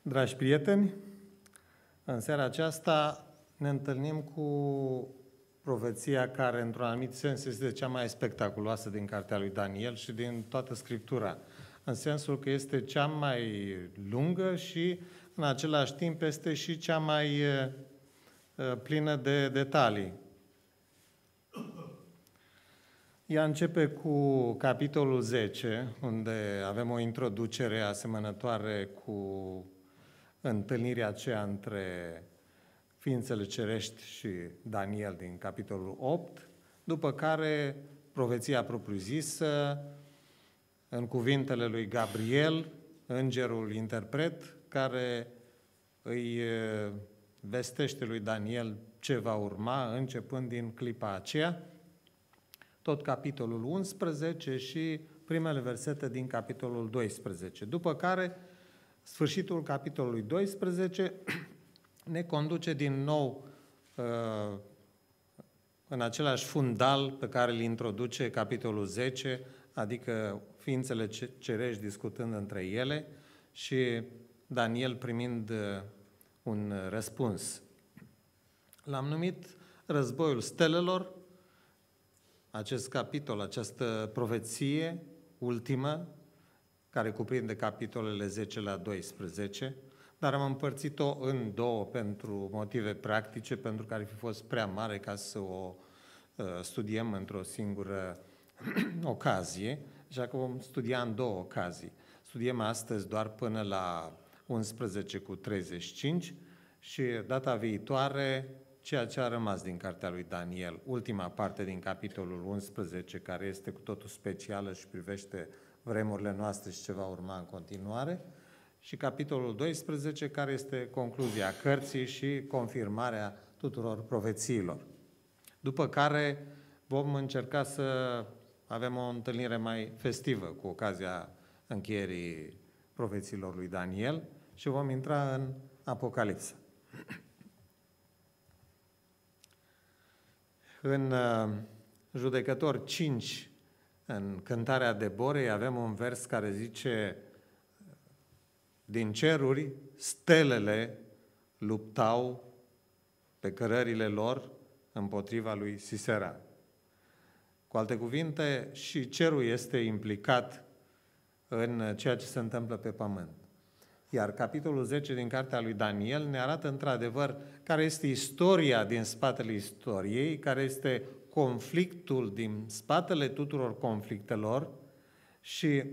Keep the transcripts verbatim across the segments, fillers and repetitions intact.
Dragi prieteni, în seara aceasta ne întâlnim cu profeția care, într-un anumit sens, este cea mai spectaculoasă din cartea lui Daniel și din toată Scriptura, în sensul că este cea mai lungă și, în același timp, este și cea mai plină de detalii. Ea începe cu capitolul zece, unde avem o introducere asemănătoare cu întâlnirea aceea între ființele cerești și Daniel din capitolul opt, după care profeția propriu-zisă, în cuvintele lui Gabriel, îngerul interpret, care îi vestește lui Daniel ce va urma, începând din clipa aceea, tot capitolul unsprezece și primele versete din capitolul doisprezece. După care, sfârșitul capitolului doisprezece ne conduce din nou uh, în același fundal pe care îl introduce capitolul zece, adică ființele cerești discutând între ele și Daniel primind uh, un răspuns. L-am numit Războiul Stelelor, acest capitol, această profeție ultimă, care cuprinde capitolele zece la doisprezece, dar am împărțit-o în două pentru motive practice, pentru că ar fi fost prea mare ca să o uh, studiem într-o singură ocazie, așa că vom studia în două ocazii. Studiem astăzi doar până la unsprezece cu treizeci și cinci și data viitoare ceea ce a rămas din cartea lui Daniel, ultima parte din capitolul unsprezece, care este cu totul specială și privește vremurile noastre și ce va urma în continuare, și capitolul doisprezece, care este concluzia cărții și confirmarea tuturor profețiilor. După care vom încerca să avem o întâlnire mai festivă cu ocazia încheierii profețiilor lui Daniel și vom intra în Apocalipsa. În uh, Judecători cinci, în Cântarea Deborei, avem un vers care zice: din ceruri stelele luptau pe cărările lor împotriva lui Sisera. Cu alte cuvinte, și cerul este implicat în ceea ce se întâmplă pe pământ. Iar capitolul zece din cartea lui Daniel ne arată într-adevăr care este istoria din spatele istoriei, care este conflictul din spatele tuturor conflictelor și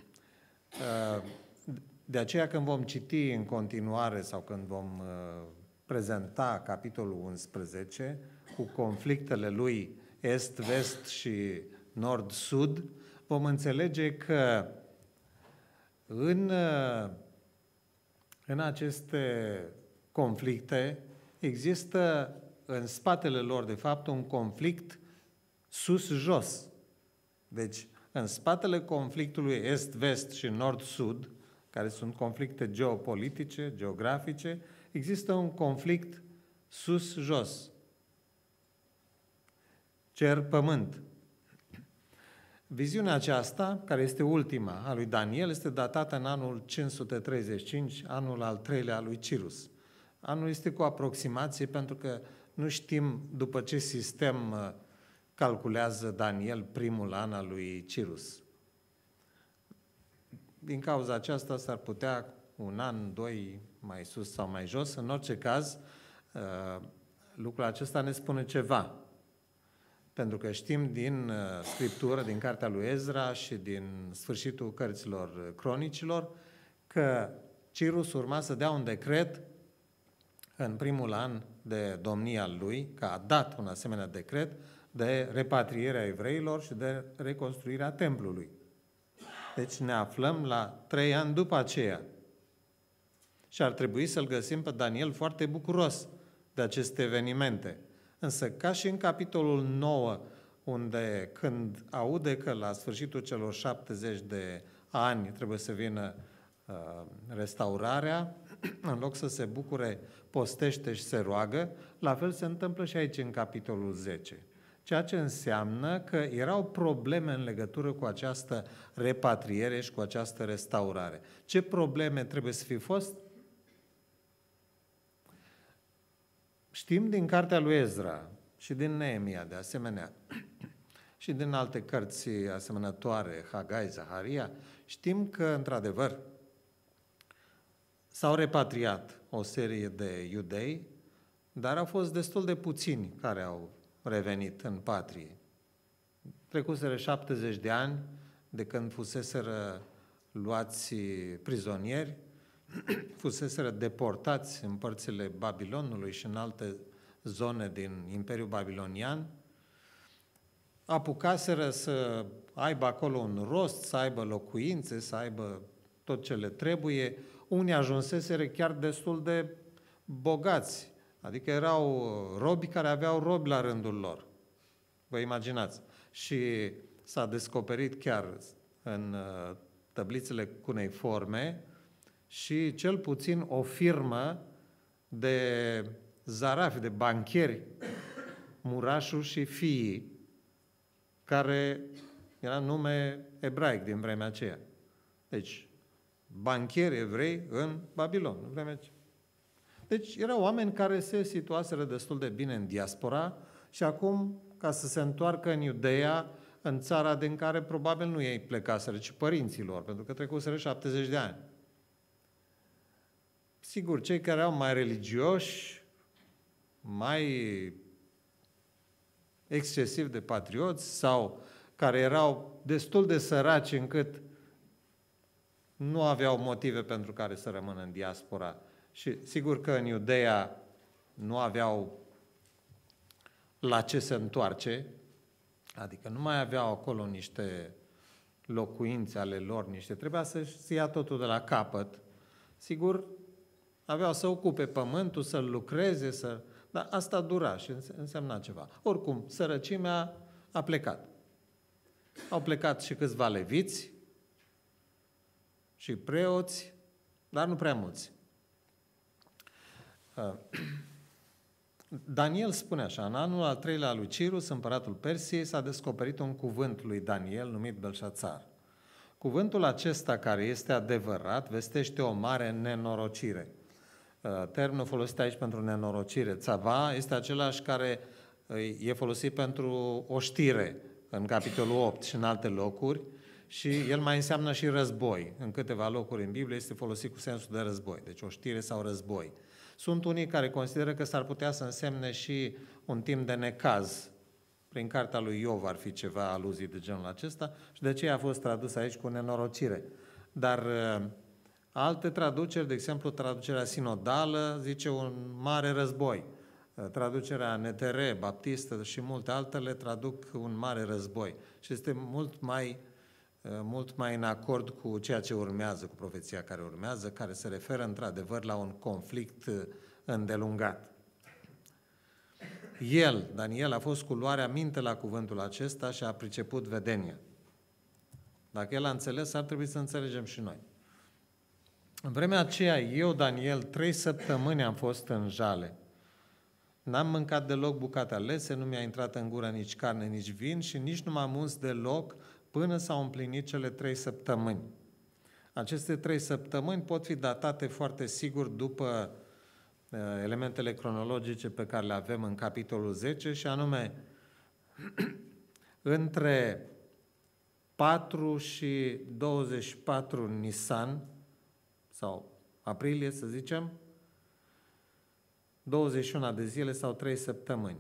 de aceea când vom citi în continuare sau când vom prezenta capitolul unsprezece cu conflictele lui est-vest și nord-sud, vom înțelege că în În aceste conflicte există în spatele lor, de fapt, un conflict sus-jos. Deci, în spatele conflictului est-vest și nord-sud, care sunt conflicte geopolitice, geografice, există un conflict sus-jos. Cer-pământ. Viziunea aceasta, care este ultima a lui Daniel, este datată în anul cinci sute treizeci și cinci, anul al treilea al lui Cirus. Anul este cu aproximație pentru că nu știm după ce sistem calculează Daniel primul an al lui Cirus. Din cauza aceasta s-ar putea un an, doi, mai sus sau mai jos. În orice caz, lucrul acesta ne spune ceva. Pentru că știm din uh, Scriptură, din cartea lui Ezra și din sfârșitul cărților cronicilor, că Cirus urma să dea un decret în primul an de domnia lui, că a dat un asemenea decret de repatrierea evreilor și de reconstruirea templului. Deci ne aflăm la trei ani după aceea. Și ar trebui să-l găsim pe Daniel foarte bucuros de aceste evenimente. Însă, ca și în capitolul nouă, unde când aude că la sfârșitul celor șaptezeci de ani trebuie să vină uh, restaurarea, în loc să se bucure, postește și se roagă, la fel se întâmplă și aici în capitolul zece. Ceea ce înseamnă că erau probleme în legătură cu această repatriere și cu această restaurare. Ce probleme trebuie să fi fost? Știm din cartea lui Ezra și din Neemia, de asemenea, și din alte cărți asemănătoare, Hagai, Zaharia, știm că, într-adevăr, s-au repatriat o serie de iudei, dar au fost destul de puțini care au revenit în patrie. Trecuseră șaptezeci de ani de când fuseseră luați prizonieri, fuseseră deportați în părțile Babilonului și în alte zone din Imperiul Babilonian, apucaseră să aibă acolo un rost, să aibă locuințe, să aibă tot ce le trebuie. Unii ajunseseră chiar destul de bogați, adică erau robi care aveau robi la rândul lor. Vă imaginați. Și s-a descoperit chiar în tablițele cuneiforme și cel puțin o firmă de zarafi, de bancheri, Murașul și fiii, care era nume ebraic din vremea aceea. Deci, bancheri evrei în Babilon, în vremea aceea. Deci, erau oameni care se situaseră destul de bine în diaspora și acum, ca să se întoarcă în Iudeea, în țara din care probabil nu ei plecaseră, ci părinții lor, pentru că trecuseră șaptezeci de ani. Sigur, cei care erau mai religioși, mai excesiv de patrioți sau care erau destul de săraci încât nu aveau motive pentru care să rămână în diaspora. Și sigur că în Iudeea nu aveau la ce se întoarce, adică nu mai aveau acolo niște locuințe ale lor, niște, trebuia să se ia totul de la capăt. Sigur, aveau să ocupe pământul, să-l lucreze, să... dar asta dura și însemna ceva. Oricum, sărăcimea a plecat. Au plecat și câțiva leviți și preoți, dar nu prea mulți. Daniel spune așa, în anul al treilea al lui Cirus, împăratul Persiei, s-a descoperit un cuvânt lui Daniel numit Belșațar. Cuvântul acesta, care este adevărat, vestește o mare nenorocire. Termenul folosit aici pentru nenorocire, țava, este același care e folosit pentru o știre în capitolul opt și în alte locuri și el mai înseamnă și război. În câteva locuri în Biblie este folosit cu sensul de război, deci o știre sau război. Sunt unii care consideră că s-ar putea să însemne și un timp de necaz. Prin cartea lui Iov ar fi ceva aluzii de genul acesta și de aceea a fost tradus aici cu nenorocire. Dar alte traduceri, de exemplu traducerea sinodală, zice un mare război. Traducerea N T R, baptistă și multe altele traduc un mare război. Și este mult mai, mult mai în acord cu ceea ce urmează, cu profeția care urmează, care se referă într-adevăr la un conflict îndelungat. El, Daniel, a fost cu luarea minte la cuvântul acesta și a priceput vedenia. Dacă el a înțeles, ar trebui să înțelegem și noi. În vremea aceea, eu, Daniel, trei săptămâni am fost în jale. N-am mâncat deloc bucate alese, nu mi-a intrat în gură nici carne, nici vin și nici nu m-am uns deloc până s-au împlinit cele trei săptămâni. Aceste trei săptămâni pot fi datate foarte sigur după uh, elementele cronologice pe care le avem în capitolul zece și anume între patru și douăzeci și patru Nisan sau aprilie, să zicem, douăzeci și unu de zile sau trei săptămâni.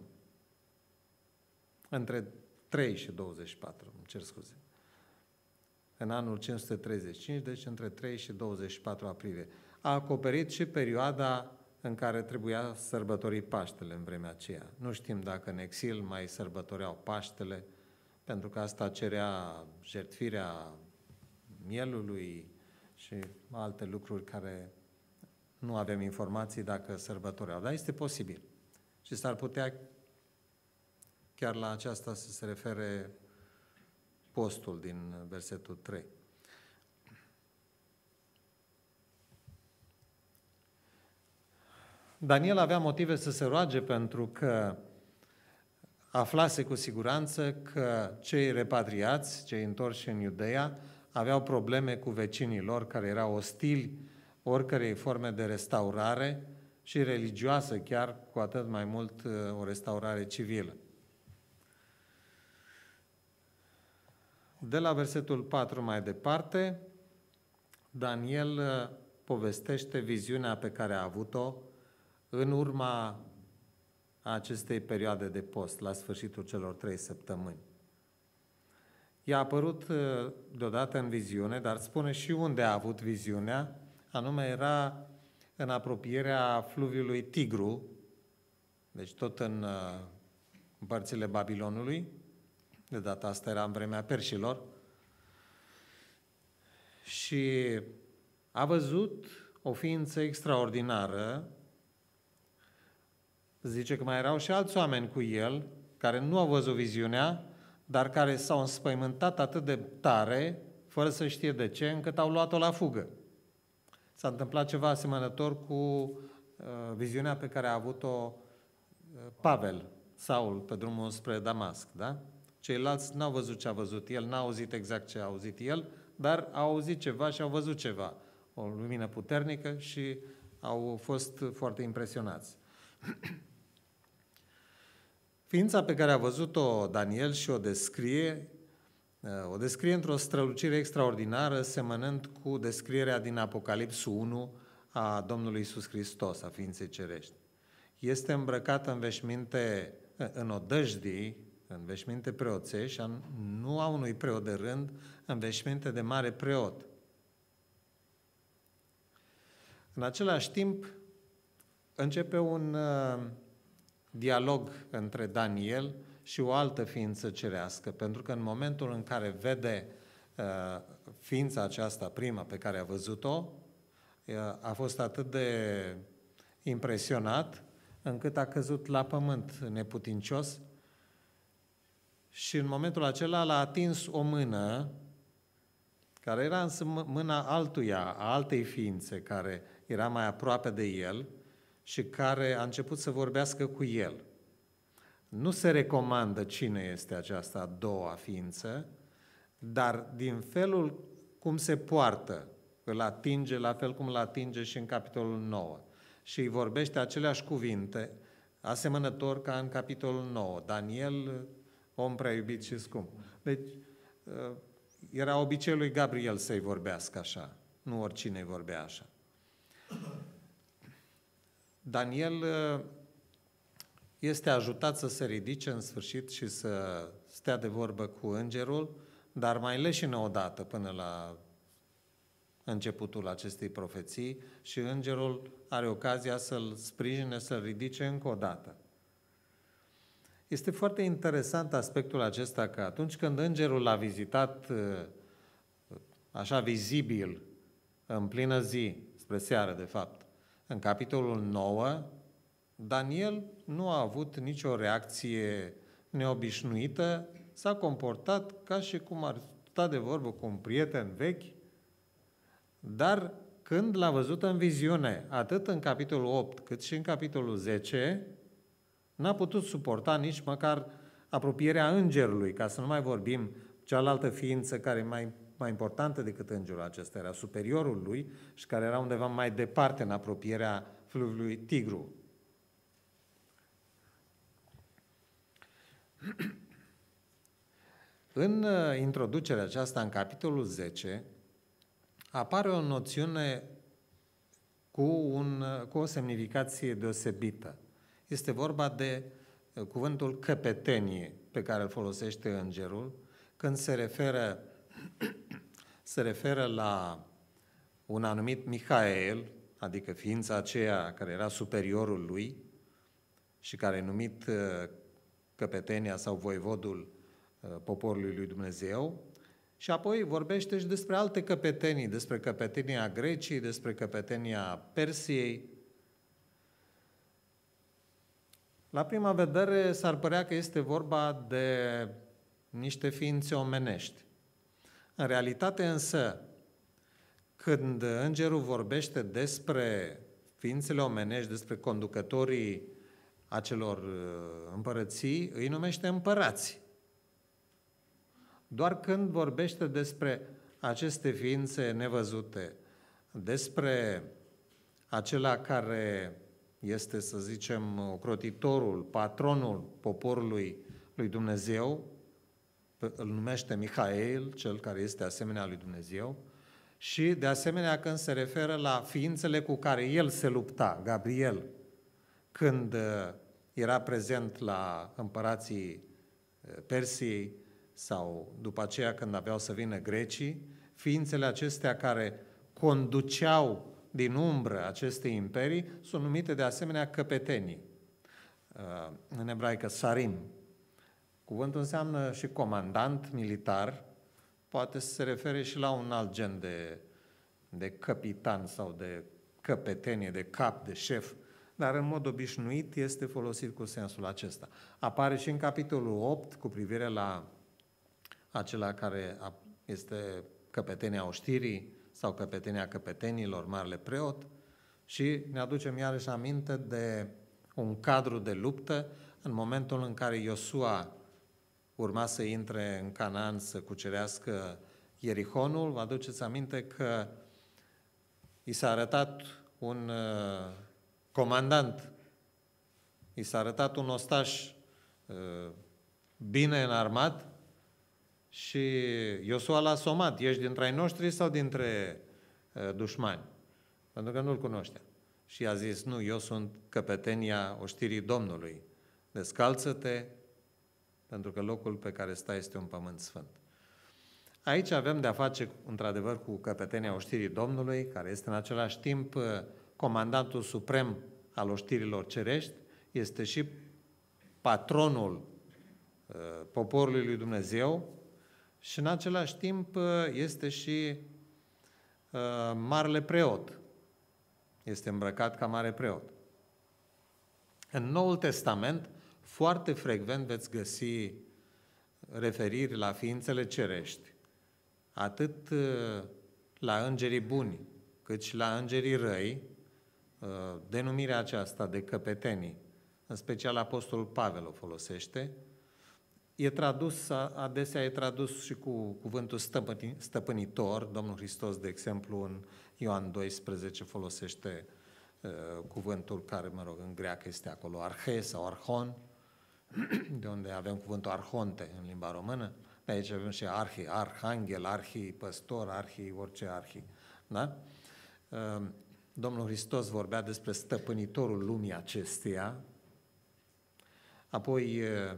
Între trei și douăzeci și patru, îmi cer scuze. În anul cinci sute treizeci și cinci, deci între trei și douăzeci și patru aprilie. A acoperit și perioada în care trebuia sărbători Paștele în vremea aceea. Nu știm dacă în exil mai sărbătoreau Paștele, pentru că asta cerea jertfirea mielului și alte lucruri care nu avem informații dacă sărbătoreau. Dar este posibil. Și s-ar putea chiar la aceasta să se refere postul din versetul trei. Daniel avea motive să se roage pentru că aflase cu siguranță că cei repatriați, cei întorși în Iudeea, aveau probleme cu vecinii lor care erau ostili oricărei forme de restaurare și religioasă chiar, cu atât mai mult o restaurare civilă. De la versetul patru mai departe, Daniel povestește viziunea pe care a avut-o în urma acestei perioade de post, la sfârșitul celor trei săptămâni. I-a apărut deodată în viziune, dar spune și unde a avut viziunea, anume era în apropierea fluviului Tigru, deci tot în, în părțile Babilonului, de data asta era în vremea perșilor, și a văzut o ființă extraordinară. Zice că mai erau și alți oameni cu el, care nu au văzut viziunea, dar care s-au înspăimântat atât de tare, fără să știe de ce, încât au luat-o la fugă. S-a întâmplat ceva asemănător cu uh, viziunea pe care a avut-o uh, Pavel, Saul, pe drumul spre Damasc, da? Ceilalți n-au văzut ce a văzut el, n-au auzit exact ce a auzit el, dar au auzit ceva și au văzut ceva. O lumină puternică și au fost foarte impresionați. Ființa pe care a văzut-o Daniel și o descrie, o descrie într-o strălucire extraordinară, semănând cu descrierea din Apocalipsul unu a Domnului Iisus Hristos, a ființei cerești. Este îmbrăcată în veșminte, în odăjdii, în veșminte preoțești, nu a unui preot de rând, în veșminte de mare preot. În același timp, începe un uh, dialog între Daniel și o altă ființă cerească, pentru că în momentul în care vede uh, ființa aceasta, prima pe care a văzut-o, uh, a fost atât de impresionat, încât a căzut la pământ neputincios și în momentul acela l-a atins o mână, care era însă mâna altuia, a altei ființe, care era mai aproape de el și care a început să vorbească cu el. Nu se recomandă cine este aceasta a doua ființă, dar din felul cum se poartă, îl atinge la fel cum îl atinge și în capitolul nouă. Și îi vorbește aceleași cuvinte, asemănător ca în capitolul nouă. Daniel, om prea iubit și scump. Deci, era obiceiul lui Gabriel să-i vorbească așa, nu oricine îi vorbea așa. Daniel este ajutat să se ridice în sfârșit și să stea de vorbă cu îngerul, dar mai leșină odată până la începutul acestei profeții și îngerul are ocazia să-l sprijine, să-l ridice încă o dată. Este foarte interesant aspectul acesta că atunci când îngerul l-a vizitat așa vizibil, în plină zi, spre seară de fapt, în capitolul nouă, Daniel nu a avut nicio reacție neobișnuită, s-a comportat ca și cum ar sta de vorbă cu un prieten vechi, dar când l-a văzut în viziune, atât în capitolul opt cât și în capitolul zece, n-a putut suporta nici măcar apropierea îngerului, ca să nu mai vorbim cealaltă ființă care e mai, mai importantă decât îngerul acesta, era superiorul lui și care era undeva mai departe în apropierea fluviului Tigru. În introducerea aceasta, în capitolul zece, apare o noțiune cu, un, cu o semnificație deosebită. Este vorba de cuvântul căpetenie pe care îl folosește îngerul când se referă, se referă la un anumit Mihael, adică ființa aceea care era superiorul lui și care e numit căpetenia sau voivodul poporului lui Dumnezeu, și apoi vorbește și despre alte căpetenii, despre căpetenia Greciei, despre căpetenia Persiei. La prima vedere s-ar părea că este vorba de niște ființe omenești. În realitate însă, când îngerul vorbește despre ființele omenești, despre conducătorii acelor împărății, îi numește împărați. Doar când vorbește despre aceste ființe nevăzute, despre acela care este, să zicem, ocrotitorul, patronul poporului lui Dumnezeu, îl numește Mihail, cel care este asemenea lui Dumnezeu, și de asemenea când se referă la ființele cu care el se lupta, Gabriel, când era prezent la împărații Persiei sau după aceea când aveau să vină grecii, ființele acestea care conduceau din umbră aceste imperii sunt numite de asemenea căpetenii. În ebraică sarim. Cuvântul înseamnă și comandant militar, poate să se refere și la un alt gen de, de capitan sau de căpetenie, de cap, de șef, dar în mod obișnuit este folosit cu sensul acesta. Apare și în capitolul opt cu privire la acela care este căpetenia oștirii sau căpetenia căpetenilor, marele preot, și ne aducem iarăși aminte de un cadru de luptă în momentul în care Iosua urma să intre în Canaan să cucerească Ierihonul. Vă aduceți aminte că i s-a arătat un uh, comandant, i s-a arătat un ostaș uh, bine înarmat și Iosua l-a somat: ești dintre ai noștri sau dintre uh, dușmani? Pentru că nu-l cunoștea. Și a zis: nu, eu sunt căpetenia oștirii Domnului. Descalță-te, pentru că locul pe care stai este un pământ sfânt. Aici avem de-a face, într-adevăr, cu căpetenia oștirii Domnului, care este în același timp comandantul suprem al oștirilor cerești, este și patronul uh, poporului lui Dumnezeu și în același timp uh, este și uh, marele preot. Este îmbrăcat ca mare preot. În Noul Testament, foarte frecvent veți găsi referiri la ființele cerești, atât la îngerii buni, cât și la îngerii răi, denumirea aceasta de căpetenii, în special Apostolul Pavel o folosește. E tradus, adesea e tradus și cu cuvântul stăpânitor. Domnul Hristos, de exemplu, în Ioan doisprezece folosește uh, cuvântul care, mă rog, în greacă este acolo arhe sau arhon, de unde avem cuvântul arhonte în limba română. De aici avem și arhi, arhanghel, arhi, păstor, arhi, orice arhi. Da? Uh, Domnul Hristos vorbea despre stăpânitorul lumii acesteia. Apoi uh,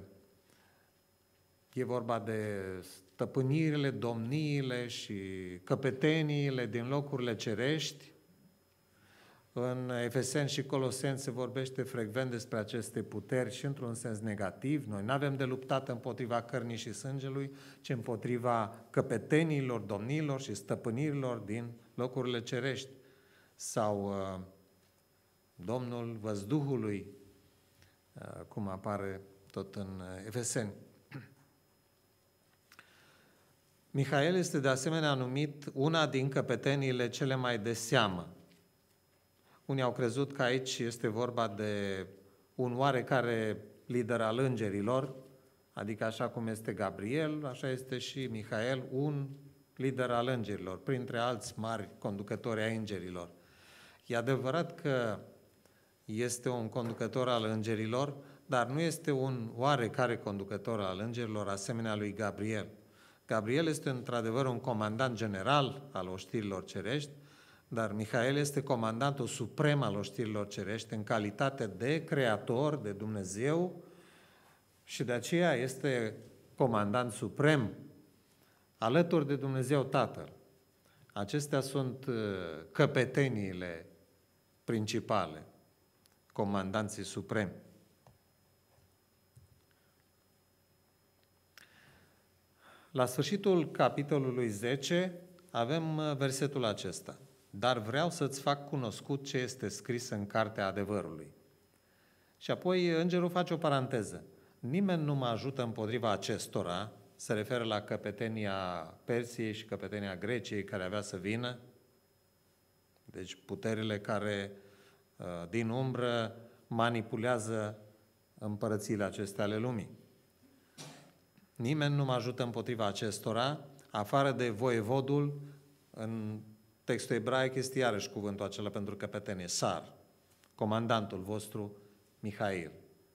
e vorba de stăpânirile, domniile și căpeteniile din locurile cerești. În Efeseni și Coloseni se vorbește frecvent despre aceste puteri și într-un sens negativ. Noi nu avem de luptat împotriva cărnii și sângelui, ci împotriva căpetenilor, domnilor și stăpânirilor din locurile cerești. Sau uh, Domnul Văzduhului, uh, cum apare tot în Efeseni. Mihail este de asemenea numit una din căpeteniile cele mai de seamă. Unii au crezut că aici este vorba de un oarecare lider al îngerilor, adică așa cum este Gabriel, așa este și Mihail, un lider al îngerilor, printre alți mari conducători ai îngerilor. E adevărat că este un conducător al îngerilor, dar nu este un oarecare conducător al îngerilor asemenea lui Gabriel. Gabriel este într-adevăr un comandant general al oștirilor cerești, dar Mihail este comandantul suprem al oștirilor cerești în calitate de creator, de Dumnezeu, și de aceea este comandant suprem alături de Dumnezeu Tatăl. Acestea sunt căpeteniile principale, comandanții supremi. La sfârșitul capitolului zece avem versetul acesta: dar vreau să-ți fac cunoscut ce este scris în Cartea Adevărului. Și apoi îngerul face o paranteză. Nimeni nu mă ajută împotriva acestora, se referă la căpetenia Persiei și căpetenia Greciei care avea să vină, deci puterile care din umbră manipulează împărățiile acestea ale lumii. Nimeni nu mă ajută împotriva acestora, afară de voievodul. În textul ebraic este iarăși cuvântul acela pentru căpetenie, sar, comandantul vostru Mihail.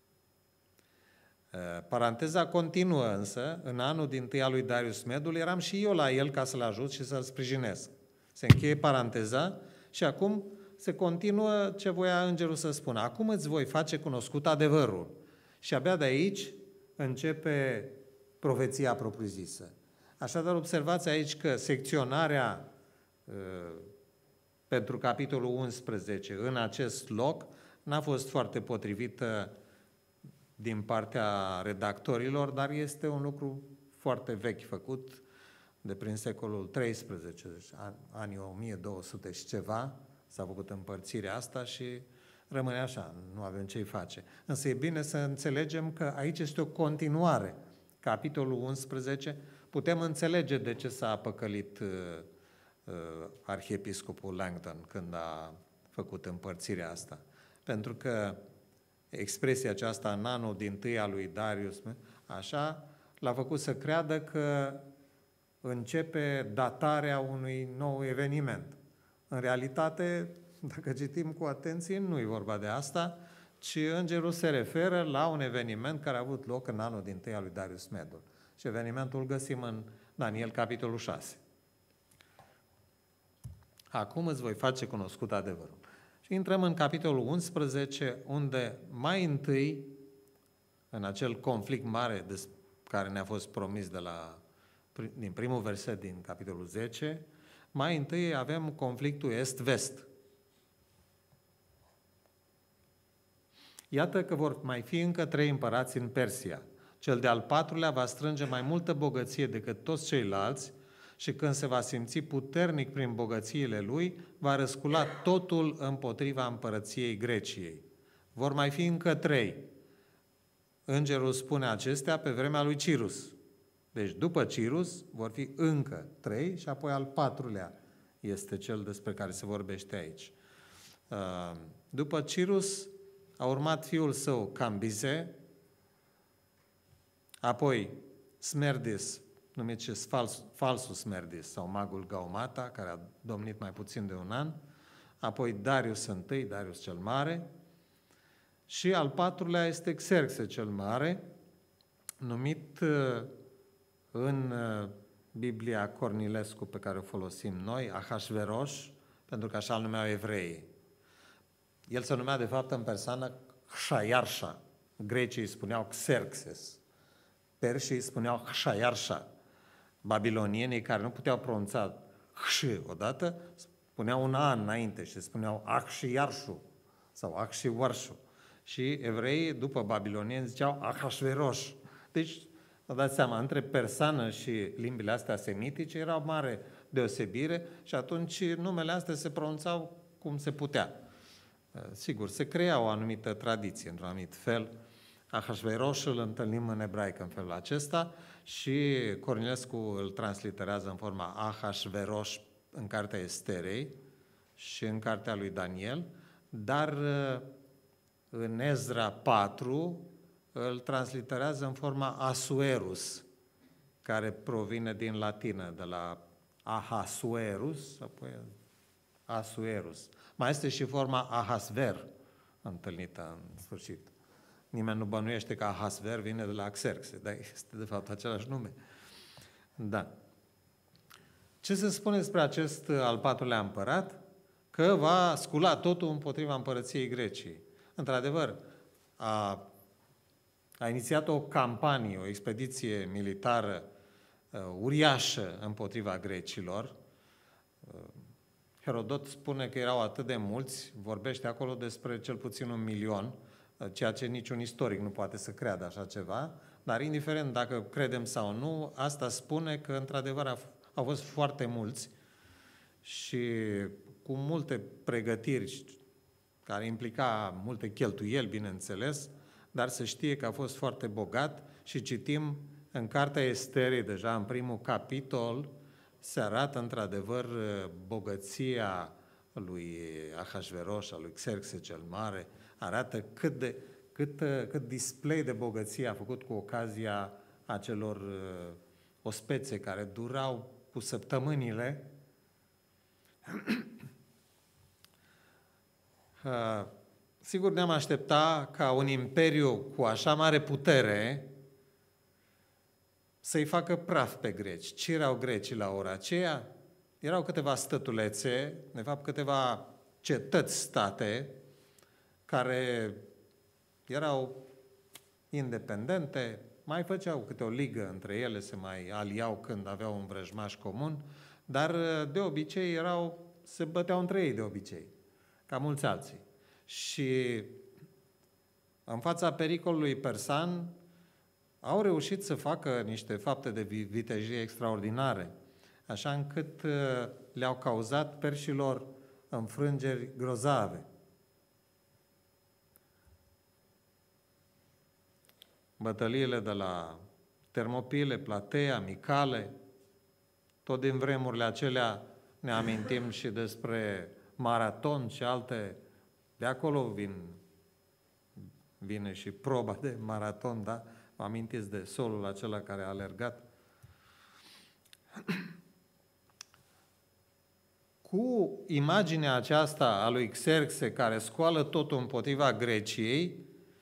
Paranteza continuă însă, în anul dintâi al lui Darius Medul, eram și eu la el ca să-l ajut și să-l sprijinesc. Se încheie paranteza și acum se continuă ce voia îngerul să spună. Acum îți voi face cunoscut adevărul. Și abia de aici începe profeția propriu-zisă. Așadar, observați aici că secționarea uh, pentru capitolul unsprezece în acest loc n-a fost foarte potrivită din partea redactorilor, dar este un lucru foarte vechi făcut de prin secolul treisprezece, deci anii o mie două sute și ceva, s-a făcut împărțirea asta și rămâne așa, nu avem ce-i face. Însă e bine să înțelegem că aici este o continuare. Capitolul unsprezece, putem înțelege de ce s-a păcălit uh, uh, arhiepiscopul Langton când a făcut împărțirea asta. Pentru că expresia aceasta în anul dintâi al lui Darius, așa, l-a făcut să creadă că începe datarea unui nou eveniment. În realitate, dacă citim cu atenție, nu e vorba de asta, ci îngerul se referă la un eveniment care a avut loc în anul dintâi al lui Darius Medul. Și evenimentul îl găsim în Daniel, capitolul șase. Acum îți voi face cunoscut adevărul. Și intrăm în capitolul unsprezece, unde mai întâi, în acel conflict mare de care ne-a fost promis de la, din primul verset din capitolul zece, mai întâi avem conflictul est-vest. Iată că vor mai fi încă trei împărați în Persia. Cel de-al patrulea va strânge mai multă bogăție decât toți ceilalți și când se va simți puternic prin bogățiile lui, va răscula totul împotriva împărăției Greciei. Vor mai fi încă trei. Îngerul spune acestea pe vremea lui Cirus. Deci după Cirus vor fi încă trei și apoi al patrulea este cel despre care se vorbește aici. După Cirus a urmat fiul său Cambize, apoi Smerdis, numit și fals, falsus Smerdis sau magul Gaumata, care a domnit mai puțin de un an, apoi Darius I, Darius cel Mare, și al patrulea este Xerxe cel Mare, numit în Biblia Cornilescu pe care o folosim noi, Ahasveros, pentru că așa îl numeau evreii. El se numea de fapt în persoană Kshayarsha. Grecii îi spuneau Xerxes. Perșii îi spuneau Kshayarsha. Babilonienii care nu puteau pronunța X odată, spuneau un an înainte și spuneau Akshiyarshu sau Akshiwarshu. Și evreii, după babilonieni, ziceau Ahasveros. Deci, vă dați seama, între persană și limbile astea semitice era o mare deosebire și atunci numele astea se pronunțau cum se putea. Sigur, se crea o anumită tradiție, într-un anumit fel. Ahasveros îl întâlnim în ebraică în felul acesta și Cornilescu îl transliterează în forma Ahasveros în cartea Esterei și în cartea lui Daniel, dar în Ezra patru îl transliterează în forma Asuerus, care provine din latină, de la Ahasuerus, apoi Asuerus. Mai este și forma Ahasver, întâlnită în sfârșit. Nimeni nu bănuiește că Ahasver vine de la Xerxe, dar este de fapt același nume. Da. Ce se spune despre acest al patrulea împărat? Că va scula totul împotriva împărăției Greciei. Într-adevăr, a, a inițiat o campanie, o expediție militară uh, uriașă împotriva grecilor. Uh, Herodot spune că erau atât de mulți, vorbește acolo despre cel puțin un milion, ceea ce niciun istoric nu poate să creadă așa ceva, dar indiferent dacă credem sau nu, asta spune că într-adevăr au fost foarte mulți și cu multe pregătiri care implica multe cheltuieli, bineînțeles, dar se știe că a fost foarte bogat și citim în cartea Esterei, deja în primul capitol, se arată într-adevăr bogăția lui Ahasveros, a lui Xerxe cel Mare, arată cât, de, cât, cât display de bogăție a făcut cu ocazia acelor uh, ospețe care durau cu Sigur, ne-am aștepta ca un imperiu cu așa mare putere să-i facă praf pe greci. Ce erau grecii la ora aceea? Erau câteva stătulețe, de fapt câteva cetăți-state, care erau independente, mai făceau câte o ligă între ele, se mai aliau când aveau un vrăjmaș comun, dar de obicei erau, se băteau între ei de obicei, ca mulți alții. Și în fața pericolului persan au reușit să facă niște fapte de vitejie extraordinare, așa încât le-au cauzat perșilor înfrângeri grozave. Bătăliile de la Termopile, Platea, Micale, tot din vremurile acelea ne amintim și despre Maraton și alte. De acolo vin, vine și proba de Maraton, da? Vă amintiți de solul acela care a alergat? Cu imaginea aceasta a lui Xerxe, care scoală totul împotriva Greciei,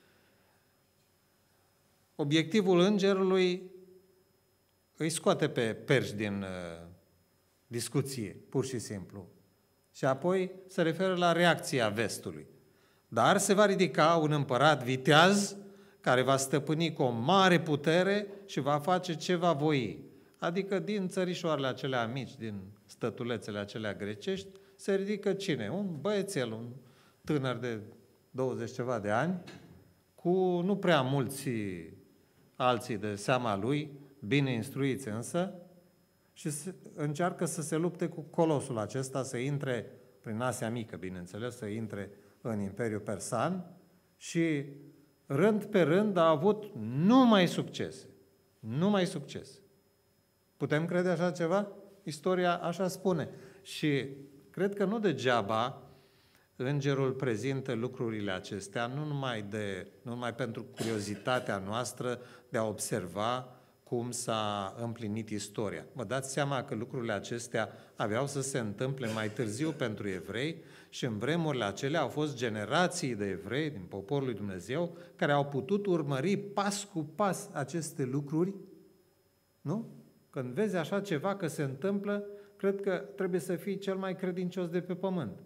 obiectivul îngerului îi scoate pe perși din uh, discuție, pur și simplu. Și apoi se referă la reacția vestului. Dar se va ridica un împărat viteaz care va stăpâni cu o mare putere și va face ce va voi. Adică din țărișoarele acelea mici, din stătulețele acelea grecești, se ridică cine? Un băiețel, un tânăr de douăzeci ceva de ani, cu nu prea mulți alții de seama lui, bine instruiți însă, și încearcă să se lupte cu colosul acesta, să intre prin Asia Mică, bineînțeles, să intre în Imperiul Persan și rând pe rând a avut numai succese. Numai succese. Putem crede așa ceva? Istoria așa spune. Și cred că nu degeaba îngerul prezintă lucrurile acestea, nu numai, de, nu numai pentru curiozitatea noastră de a observa cum s-a împlinit istoria. Vă dați seama că lucrurile acestea aveau să se întâmple mai târziu pentru evrei și în vremurile acelea au fost generații de evrei din poporul lui Dumnezeu care au putut urmări pas cu pas aceste lucruri, nu? Când vezi așa ceva că se întâmplă, cred că trebuie să fii cel mai credincios de pe pământ.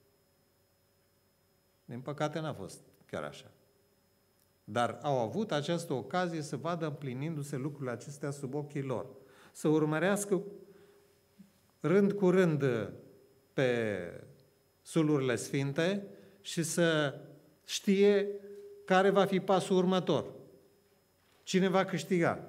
Din păcate n-a fost chiar așa. Dar au avut această ocazie să vadă împlinindu-se lucrurile acestea sub ochii lor. Să urmărească rând cu rând pe sulurile sfinte și să știe care va fi pasul următor. Cine va câștiga.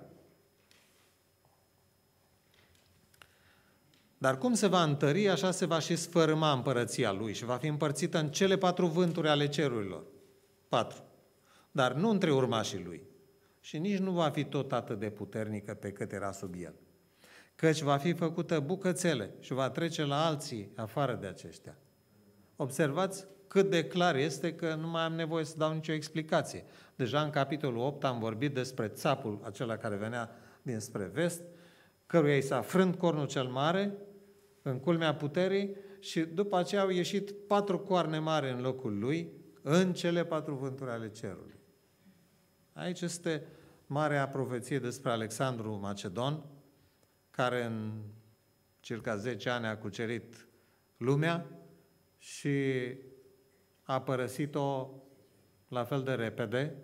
Dar cum se va întări, așa se va și sfărâma împărăția lui și va fi împărțită în cele patru vânturi ale cerurilor. Patru. Dar nu între urmașii lui. Și nici nu va fi tot atât de puternică pe cât era sub el. Căci va fi făcută bucățele și va trece la alții afară de aceștia. Observați cât de clar este că nu mai am nevoie să dau nicio explicație. Deja în capitolul opt am vorbit despre țapul acela care venea dinspre vest, căruia i s-a frânt cornul cel mare în culmea puterii și după aceea au ieșit patru coarne mari în locul lui, în cele patru vânturi ale cerului. Aici este marea profeție despre Alexandru Macedon, care în circa zece ani a cucerit lumea și a părăsit-o la fel de repede.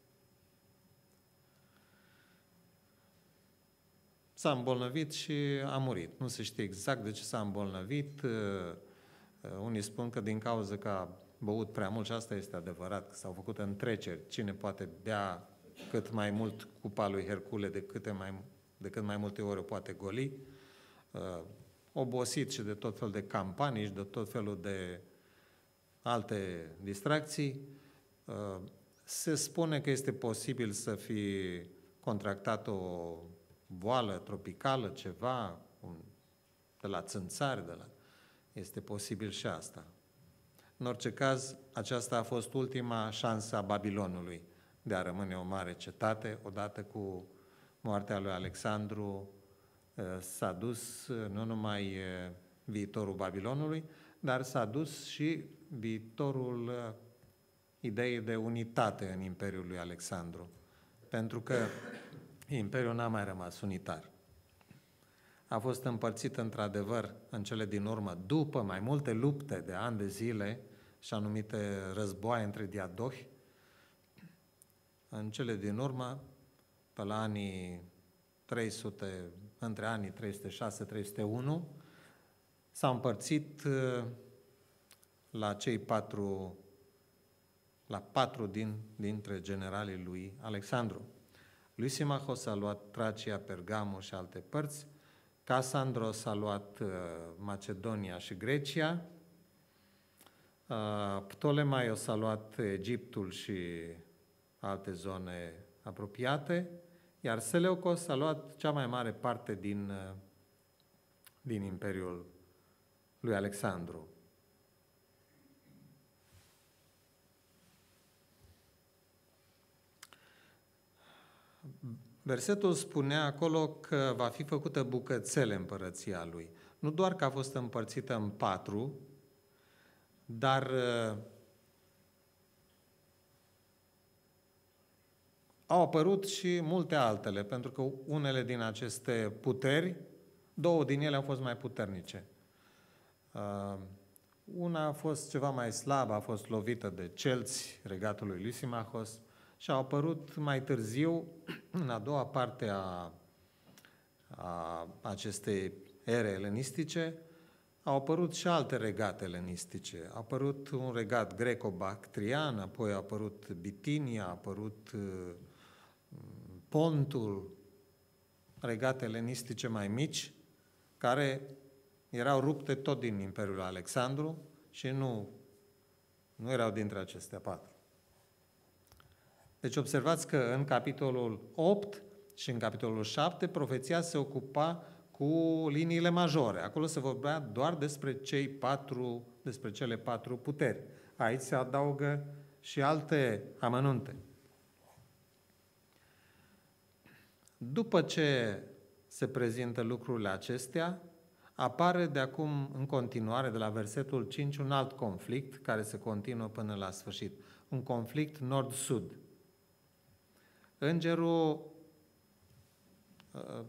S-a îmbolnăvit și a murit. Nu se știe exact de ce s-a îmbolnăvit. Unii spun că din cauza că a băut prea mult și asta este adevărat, că s-au făcut întreceri. Cine poate bea cât mai mult cupa lui Hercule de, câte mai, de cât mai multe ori o poate goli. Uh, obosit și de tot felul de campanii și de tot felul de alte distracții. Uh, se spune că este posibil să fi contractat o boală tropicală, ceva, un, de la țânțari, de la... este posibil și asta. În orice caz, aceasta a fost ultima șansă a Babilonului de a rămâne o mare cetate. Odată cu moartea lui Alexandru s-a dus nu numai viitorul Babilonului, dar s-a dus și viitorul idei de unitate în Imperiul lui Alexandru, pentru că Imperiul n-a mai rămas unitar. A fost împărțit într-adevăr în cele din urmă, după mai multe lupte de ani de zile, și anumite războaie între diadohi, în cele din urmă, pe la anii trei sute, între anii trei sute șase - trei sute unu, s-a împărțit la cei patru, la patru din, dintre generalii lui Alexandru. Lysimachos a luat Tracia, Pergamul și alte părți, Casandros a luat uh, Macedonia și Grecia, uh, Ptolemaios a luat Egiptul și alte zone apropiate, iar Seleucos a luat cea mai mare parte din, uh, din Imperiul lui Alexandru. Versetul spunea acolo că va fi făcută bucățele împărăția lui. Nu doar că a fost împărțită în patru, dar uh, au apărut și multe altele, pentru că unele din aceste puteri, două din ele au fost mai puternice. Uh, una a fost ceva mai slabă, a fost lovită de celți, regatul lui Lysimachos, și au apărut mai târziu, în a doua parte a, a acestei ere elenistice, au apărut și alte regate elenistice. A apărut un regat greco-bactrian, apoi a apărut Bitinia, a apărut uh, Pontul, regate elenistice mai mici, care erau rupte tot din Imperiul Alexandru și nu, nu erau dintre acestea patru. Deci observați că în capitolul opt și în capitolul șapte profeția se ocupa cu liniile majore. Acolo se vorbea doar despre cei patru, despre cele patru puteri. Aici se adaugă și alte amănunte. După ce se prezintă lucrurile acestea, apare de acum în continuare, de la versetul cinci, un alt conflict care se continuă până la sfârșit. Un conflict nord-sud. Îngerul uh,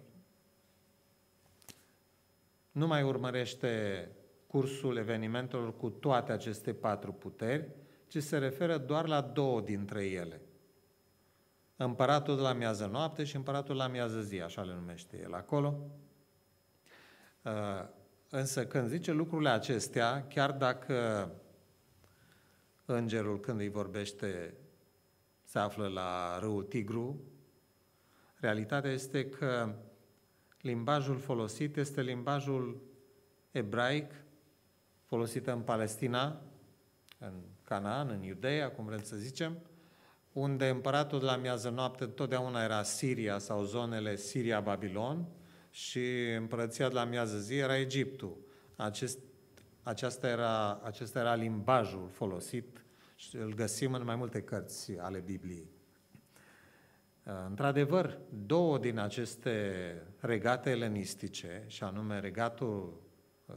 nu mai urmărește cursul evenimentelor cu toate aceste patru puteri, ci se referă doar la două dintre ele. Împăratul de la miază noapte și împăratul la miază zi, așa le numește el acolo. Uh, însă când zice lucrurile acestea, chiar dacă îngerul când îi vorbește se află la râul Tigru, realitatea este că limbajul folosit este limbajul ebraic folosit în Palestina, în Canaan, în Iudeea, cum vrem să zicem, unde împăratul de la miază noapte întotdeauna era Siria sau zonele Siria-Babilon și împărăția de la miază zi era Egiptul. Acest, aceasta era, acesta era limbajul folosit și îl găsim în mai multe cărți ale Bibliei. Într-adevăr, două din aceste regate elenistice, și anume regatul uh,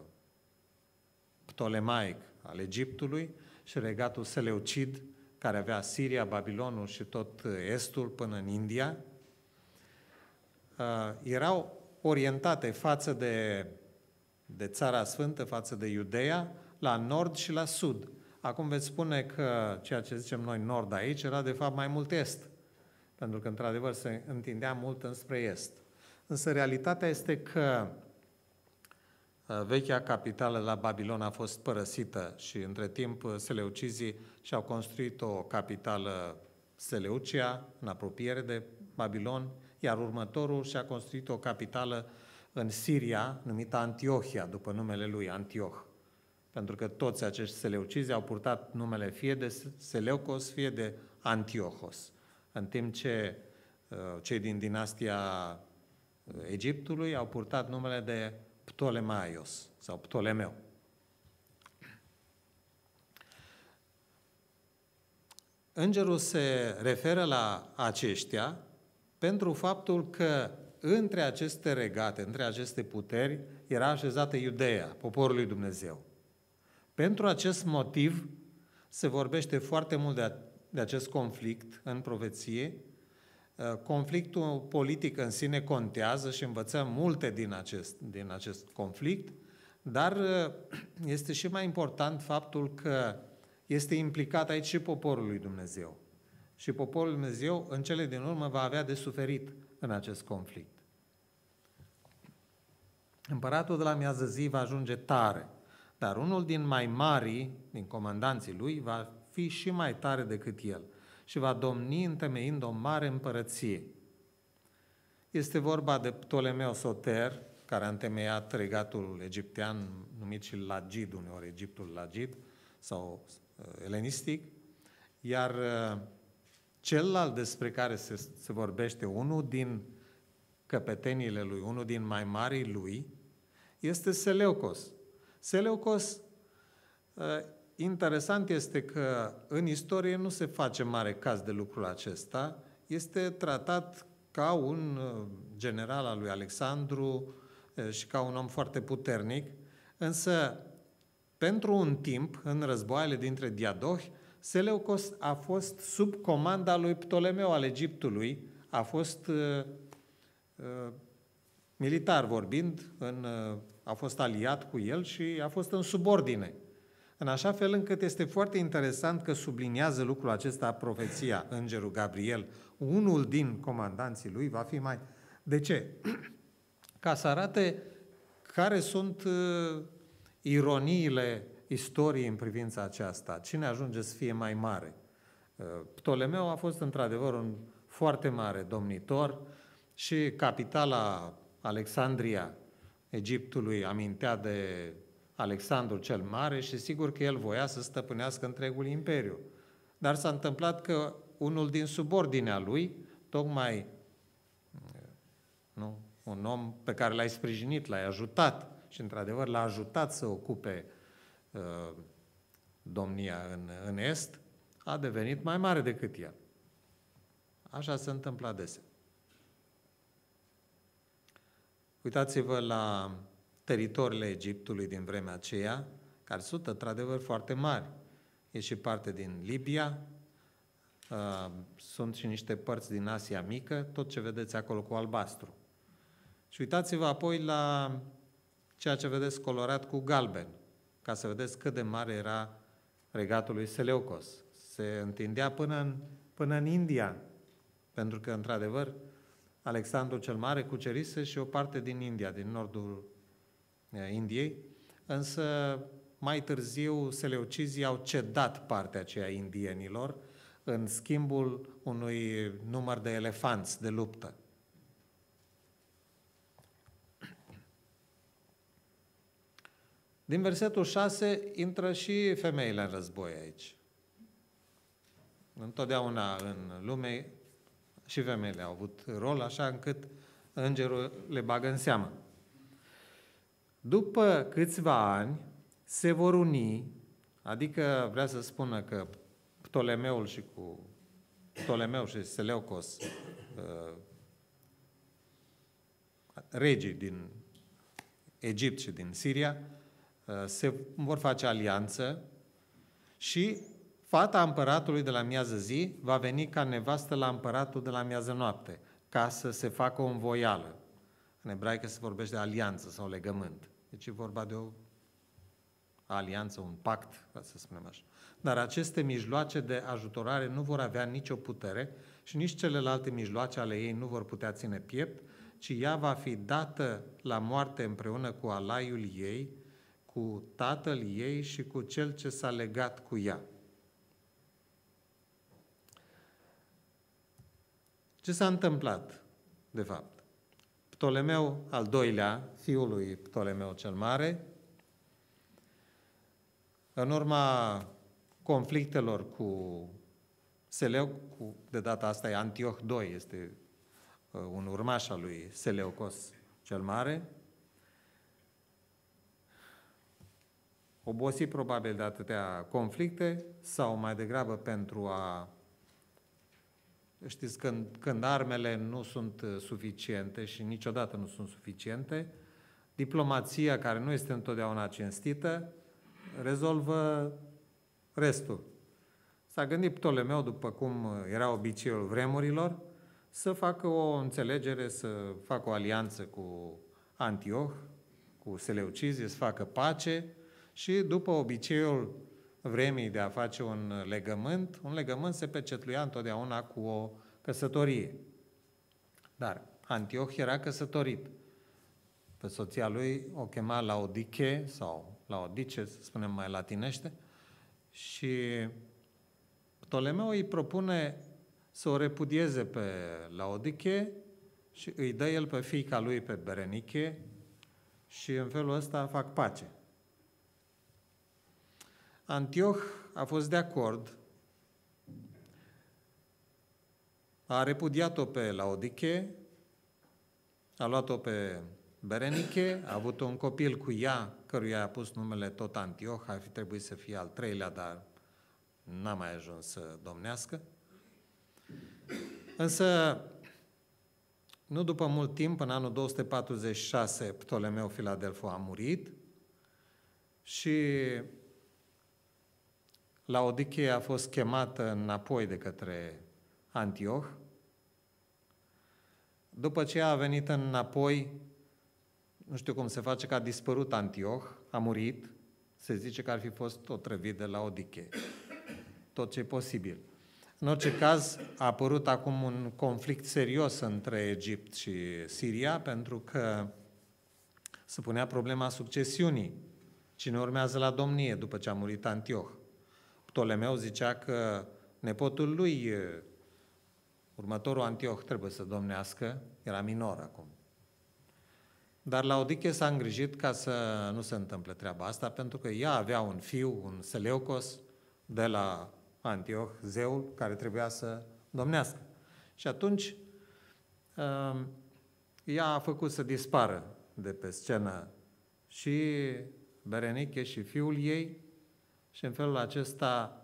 ptolemaic al Egiptului și regatul seleucid, care avea Siria, Babilonul și tot estul până în India, uh, erau orientate față de, de Țara Sfântă, față de Iudeea, la nord și la sud. Acum veți spune că ceea ce zicem noi nord aici era de fapt mai mult est, pentru că într-adevăr se întindea mult înspre est. Însă realitatea este că vechea capitală la Babilon a fost părăsită și între timp seleucizii și-au construit o capitală Seleucia, în apropiere de Babilon, iar următorul și-a construit o capitală în Siria, numită Antiohia, după numele lui, Antioh. Pentru că toți acești seleucizi au purtat numele fie de Seleucos, fie de Antiohos. În timp ce uh, cei din dinastia Egiptului au purtat numele de Ptolemaios sau Ptolemeu. Îngerul se referă la aceștia pentru faptul că între aceste regate, între aceste puteri, era așezată Iudeea, poporul lui Dumnezeu. Pentru acest motiv, Se vorbește foarte mult de, de acest conflict în profeție. Conflictul politic în sine contează și învățăm multe din acest, din acest conflict, dar este și mai important faptul că este implicat aici și poporul lui Dumnezeu. Și poporul lui Dumnezeu, în cele din urmă, va avea de suferit în acest conflict. Împăratul de la miază zi va ajunge tare, dar unul din mai mari, din comandanții lui, va fi și mai tare decât el și va domni întemeind o mare împărăție. Este vorba de Ptolemeu Soter, care a întemeiat regatul egiptean, numit și Lagid, uneori Egiptul Lagid, sau uh, elenistic, iar uh, celălalt despre care se, se vorbește, unul din căpetenile lui, unul din mai marii lui, este Seleucos. Seleucos, uh, interesant este că în istorie nu se face mare caz de lucrul acesta, este tratat ca un general al lui Alexandru și ca un om foarte puternic, însă pentru un timp, în războaiele dintre diadohi, Seleucos a fost sub comanda lui Ptolemeu al Egiptului, a fost uh, uh, militar vorbind, în, uh, a fost aliat cu el și a fost în subordine. În așa fel încât este foarte interesant că subliniază lucrul acesta profeția îngerul Gabriel. Unul din comandanții lui va fi mai... De ce? Ca să arate care sunt uh, ironiile istoriei în privința aceasta. Cine ajunge să fie mai mare? Uh, Ptolemeu a fost într-adevăr un foarte mare domnitor și capitala Alexandria Egiptului amintea de Alexandru cel Mare și sigur că el voia să stăpânească întregul imperiu. Dar s-a întâmplat că unul din subordinea lui, tocmai nu, un om pe care l-ai sprijinit, l-ai ajutat și într-adevăr l-a ajutat să ocupe uh, domnia în, în Est, a devenit mai mare decât el. Așa se întâmplă adesea. Uitați-vă la teritoriile Egiptului din vremea aceea, care sunt într-adevăr foarte mari. E și parte din Libia, uh, sunt și niște părți din Asia Mică, tot ce vedeți acolo cu albastru. Și uitați-vă apoi la ceea ce vedeți colorat cu galben, ca să vedeți cât de mare era regatul lui Seleucos. Se întindea până în, până în India, pentru că, într-adevăr, Alexandru cel Mare cucerise și o parte din India, din nordul Indiei, însă mai târziu seleucizii au cedat partea aceea indienilor în schimbul unui număr de elefanți de luptă. Din versetul șase intră și femeile în război aici. Întotdeauna în lume și femeile au avut rol, așa încât îngerul le bagă în seamă. După câțiva ani se vor uni, adică vrea să spună că Ptolemeul și cu Ptolemeu și Seleucos, regii din Egipt și din Siria, se vor face alianță și fata împăratului de la miază zi va veni ca nevastă la împăratul de la miază noapte, ca să se facă o învoială. În ebraică se vorbește de alianță sau legământ. Deci e vorba de o alianță, un pact, ca să spunem așa. Dar aceste mijloace de ajutorare nu vor avea nicio putere și nici celelalte mijloace ale ei nu vor putea ține piept, ci ea va fi dată la moarte împreună cu alaiul ei, cu tatăl ei și cu cel ce s-a legat cu ea. Ce s-a întâmplat, de fapt? Ptolemeu al doilea, fiul lui Ptolemeu cel Mare, în urma conflictelor cu Seleuc, de data asta e Antioch doi, este un urmaș al lui Seleucos cel Mare, obosit probabil de atâtea conflicte sau mai degrabă pentru a... Știți, când, când armele nu sunt suficiente și niciodată nu sunt suficiente, diplomația, care nu este întotdeauna cinstită, rezolvă restul. S-a gândit Ptolemeu, după cum era obiceiul vremurilor, să facă o înțelegere, să facă o alianță cu Antioh, cu Seleucizii, să facă pace și după obiceiul vremii de a face un legământ, un legământ se pecetluia întotdeauna cu o căsătorie. Dar Antioh era căsătorit. Pe soția lui o chema Laodice sau Laodice, să spunem mai latinește, și Ptolemeu îi propune să o repudieze pe Laodice și îi dă el pe fiica lui, pe Berenice, și în felul ăsta fac pace. Antioh a fost de acord, a repudiat-o pe Laodice, a luat-o pe Berenice, a avut un copil cu ea, căruia i-a pus numele tot Antioh, ar fi trebuit să fie al treilea, dar n-a mai ajuns să domnească. Însă, nu după mult timp, în anul două sute patruzeci și șase, Ptolemeu Filadelfo a murit și Laodice a fost chemată înapoi de către Antioh. După ce a venit înapoi, nu știu cum se face că a dispărut Antioh, a murit, se zice că ar fi fost otrăvit de Laodice. Tot ce e posibil. În orice caz, a apărut acum un conflict serios între Egipt și Siria, pentru că se punea problema succesiunii. Cine urmează la domnie după ce a murit Antioh? Ptolemeu zicea că nepotul lui, următorul Antioh, trebuie să domnească, era minor acum. Dar Laodice s-a îngrijit ca să nu se întâmple treaba asta, pentru că ea avea un fiu, un Seleucos, de la Antioh, zeul, care trebuia să domnească. Și atunci ea a făcut să dispară de pe scenă și Berenice și fiul ei și în felul acesta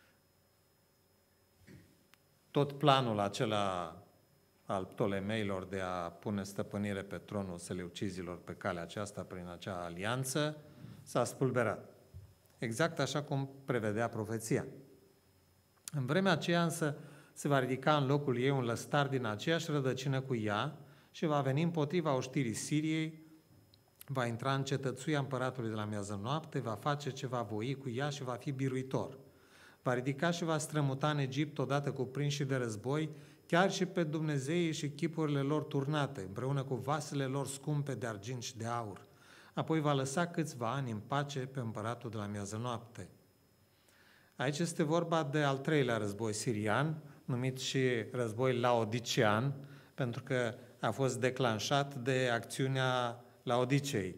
tot planul acela al Ptolemeilor de a pune stăpânire pe tronul Seleucizilor pe calea aceasta prin acea alianță s-a spulberat. Exact așa cum prevedea profeția. În vremea aceea însă se va ridica în locul ei un lăstar din aceeași rădăcină cu ea și va veni împotriva oștirii Siriei, va intra în cetățuia împăratului de la miază noapte, va face ce va voi cu ea și va fi biruitor. Va ridica și va strămuta în Egipt odată cu prinși de război, chiar și pe dumnezeii și chipurile lor turnate, împreună cu vasele lor scumpe de argint și de aur. Apoi va lăsa câțiva ani în pace pe împăratul de la miază noapte. Aici este vorba de al treilea război sirian, numit și război laodicean, pentru că a fost declanșat de acțiunea Laodicei.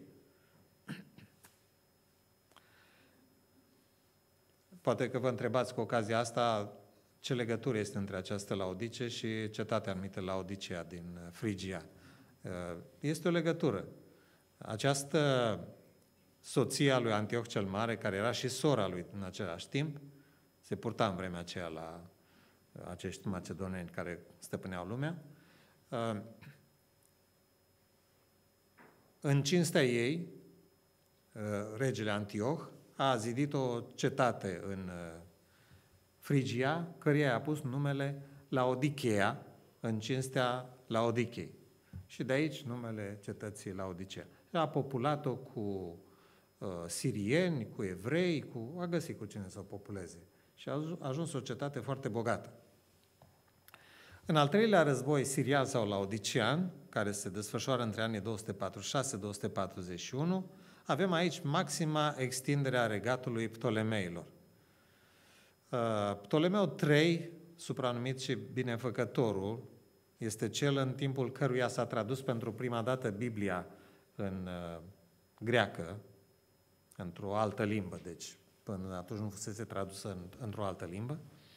Poate că vă întrebați cu ocazia asta ce legătură este între această Laodice și cetatea numită Laodicea din Frigia. Este o legătură. Această soție a lui Antioh cel Mare, care era și sora lui în același timp, se purta în vremea aceea la acești macedoneni care stăpâneau lumea. În cinstea ei, regele Antioh a zidit o cetate în Frigia, căreia i-a pus numele Laodicea, în cinstea Laodicei. Și de aici numele cetății Laodicea. A populat-o cu uh, sirieni, cu evrei, cu, a găsit cu cine să o populeze. Și a ajuns o cetate foarte bogată. În al treilea război sirian sau laodicean, care se desfășoară între anii două sute patruzeci și șase - două sute patruzeci și unu, avem aici maxima extindere a regatului Ptolemeilor. Uh, Ptolemeu trei, supranumit și binefăcătorul, este cel în timpul căruia s-a tradus pentru prima dată Biblia în uh, greacă, într-o altă limbă, deci până atunci nu fusese tradusă în, într-o altă limbă.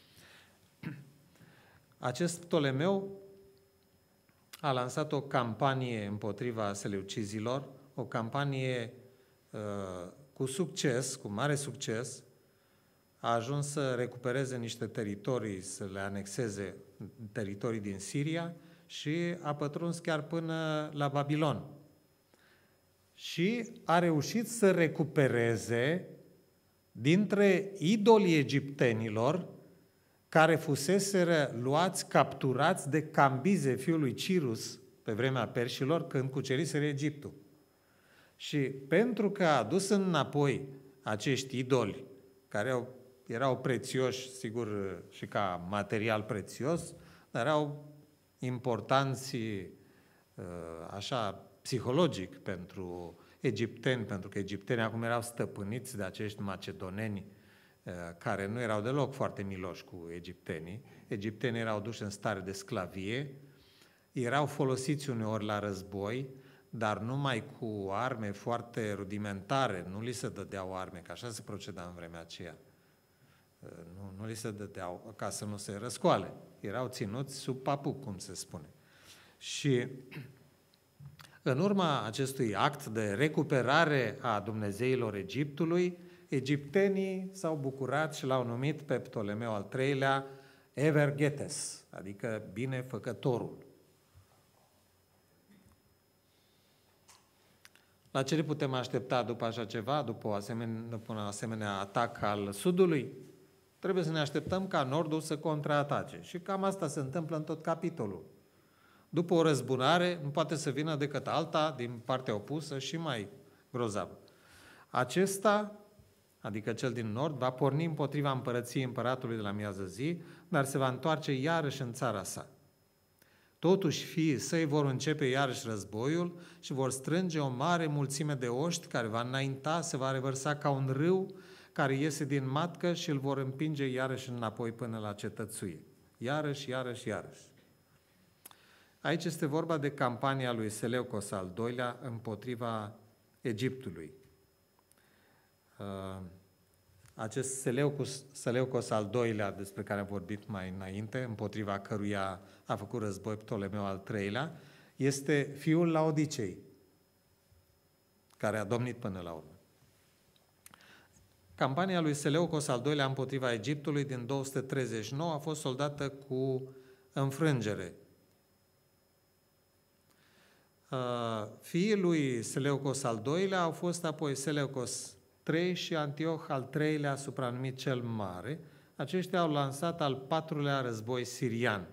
Acest Ptolemeu a lansat o campanie împotriva seleucizilor, o campanie uh, cu succes, cu mare succes, a ajuns să recupereze niște teritorii, să le anexeze teritorii din Siria și a pătruns chiar până la Babilon. Și a reușit să recupereze dintre idolii egiptenilor care fuseseră luați, capturați de Cambize, fiul lui Cirus, pe vremea perșilor, când cuceriseră Egiptul. Și pentru că a adus înapoi acești idoli, care au, erau prețioși, sigur, și ca material prețios, dar erau importanți așa psihologic pentru egipteni, pentru că egiptenii acum erau stăpâniți de acești macedoneni care nu erau deloc foarte miloși cu egiptenii. Egiptenii erau duși în stare de sclavie, erau folosiți uneori la război, dar numai cu arme foarte rudimentare, nu li se dădeau arme, că așa se proceda în vremea aceea. Nu, nu li se dădeau ca să nu se răscoale. Erau ținuți sub papuc, cum se spune. Și în urma acestui act de recuperare a dumnezeilor Egiptului, egiptenii s-au bucurat și l-au numit pe Ptolemeu al treilea Evergetes, adică binefăcătorul. La ce ne putem aștepta după așa ceva, după, o asemenea, după un asemenea atac al Sudului? Trebuie să ne așteptăm ca Nordul să contraatace. Și cam asta se întâmplă în tot capitolul. După o răzbunare, nu poate să vină decât alta din partea opusă și mai grozavă. Acesta, adică cel din Nord, va porni împotriva împărăției împăratului de la miază zi, dar se va întoarce iarăși în țara sa. Totuși, fiii săi vor începe iarăși războiul și vor strânge o mare mulțime de oști care va înainta, se va revărsa ca un râu care iese din matcă și îl vor împinge iarăși înapoi până la cetățuie. Iarăși, iarăși, iarăși. Aici este vorba de campania lui Seleucos al doilea împotriva Egiptului. Acest Seleucos, Seleucos al doilea, despre care am vorbit mai înainte, împotriva căruia a făcut război Ptolemeu al treilea, este fiul Laodicei, care a domnit până la urmă. Campania lui Seleucos al doilea împotriva Egiptului din două sute treizeci și nouă a fost soldată cu înfrângere. Fiii lui Seleucos al doilea au fost apoi Seleucos trei și Antioh al treilea, supranumit cel Mare. Aceștia au lansat al patrulea război sirian.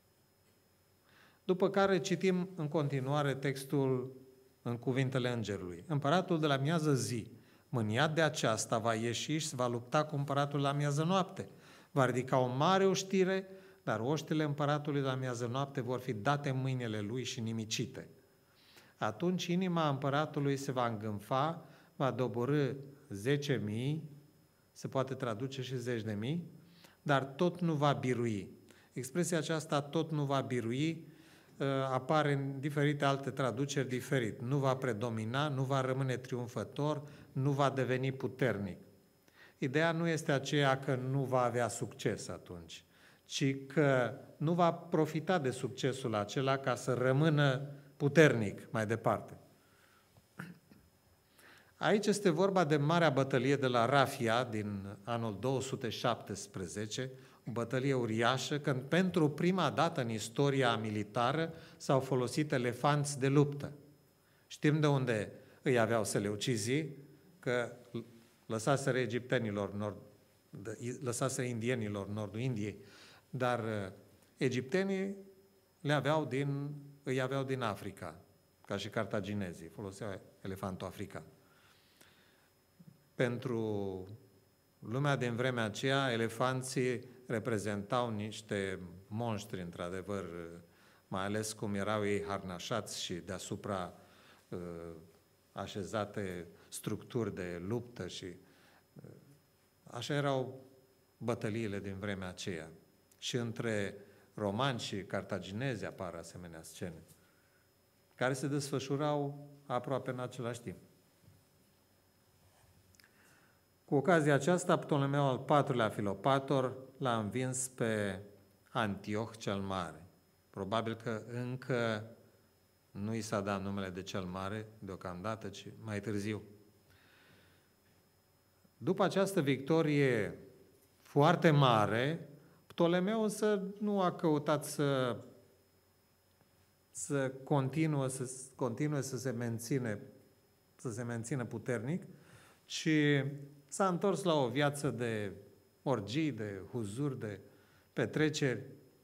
După care citim în continuare textul în cuvintele îngerului. Împăratul de la miază zi, mâniat de aceasta, va ieși și va lupta cu împăratul la miază noapte. Va ridica o mare oștire, dar oștile împăratului de la miază noapte vor fi date în mâinile lui și nimicite. Atunci inima împăratului se va îngânfa, va doborî zece mii, se poate traduce și zeci de mii, dar tot nu va birui. Expresia aceasta, tot nu va birui, apare în diferite alte traduceri diferit. Nu va predomina, nu va rămâne triumfător, nu va deveni puternic. Ideea nu este aceea că nu va avea succes atunci, ci că nu va profita de succesul acela ca să rămână puternic mai departe. Aici este vorba de marea bătălie de la Rafia din anul două sute șaptesprezece, o bătălie uriașă, când pentru prima dată în istoria militară s-au folosit elefanți de luptă. Știm de unde îi aveau seleucizii, că lăsaseră egiptenilor, nord, lăsaseră indienilor nordul Indiei, dar egiptenii le aveau din, îi aveau din Africa, ca și cartaginezii, foloseau elefantul african. Pentru lumea din vremea aceea, elefanții reprezentau niște monștri, într-adevăr, mai ales cum erau ei harnașați și deasupra uh, așezate structuri de luptă și uh, așa erau bătăliile din vremea aceea. Și între romani și cartaginezi apar asemenea scene, care se desfășurau aproape în același timp. Cu ocazia aceasta, Ptolemeu al patrulea Filopator l-a învins pe Antioh cel Mare. Probabil că încă nu i s-a dat numele de cel Mare deocamdată, ci mai târziu. După această victorie foarte mare, Ptolemeu însă nu a căutat să, să, continue, să continue să se menține, să se mențină puternic, ci s-a întors la o viață de orgii, de huzur, de petreceri.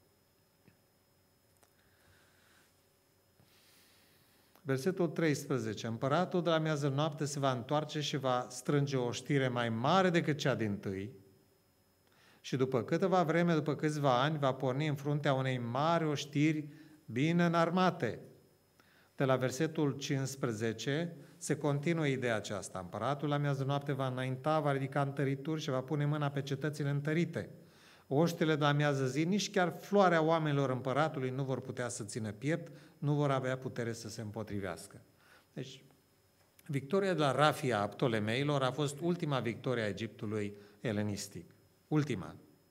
Versetul treisprezece. Împăratul de la miază noapte se va întoarce și va strânge o știre mai mare decât cea dintâi și după câteva vreme, după câțiva ani, va porni în fruntea unei mari oștiri bine înarmate. De la versetul cincisprezece se continuă ideea aceasta. Împăratul la miază noapte va înainta, va ridica întărituri și va pune mâna pe cetățile întărite. Oștile de la miază zi, nici chiar floarea oamenilor împăratului nu vor putea să țină piept, nu vor avea putere să se împotrivească. Deci, victoria de la Rafia a Ptolemeilor a fost ultima victorie a Egiptului elenistic. Ultima.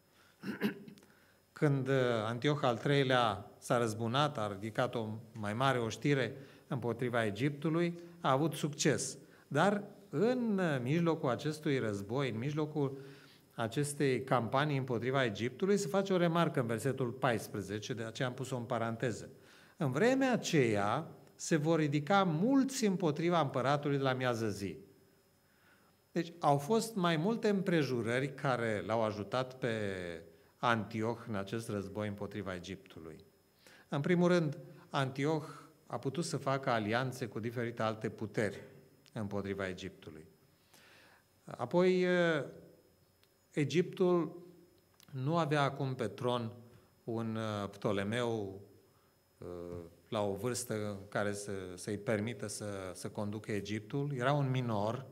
Când Antioh al treilea s-a răzbunat, a ridicat o mai mare oștire împotriva Egiptului, a avut succes. Dar în mijlocul acestui război, în mijlocul acestei campanii împotriva Egiptului, se face o remarcă în versetul paisprezece, de aceea am pus-o în paranteză. În vremea aceea se vor ridica mulți împotriva împăratului de la miază zi. Deci au fost mai multe împrejurări care l-au ajutat pe Antioh în acest război împotriva Egiptului. În primul rând, Antioh a putut să facă alianțe cu diferite alte puteri împotriva Egiptului. Apoi, Egiptul nu avea acum pe tron un Ptolemeu la o vârstă care să, să-i permită să, să conducă Egiptul. Era un minor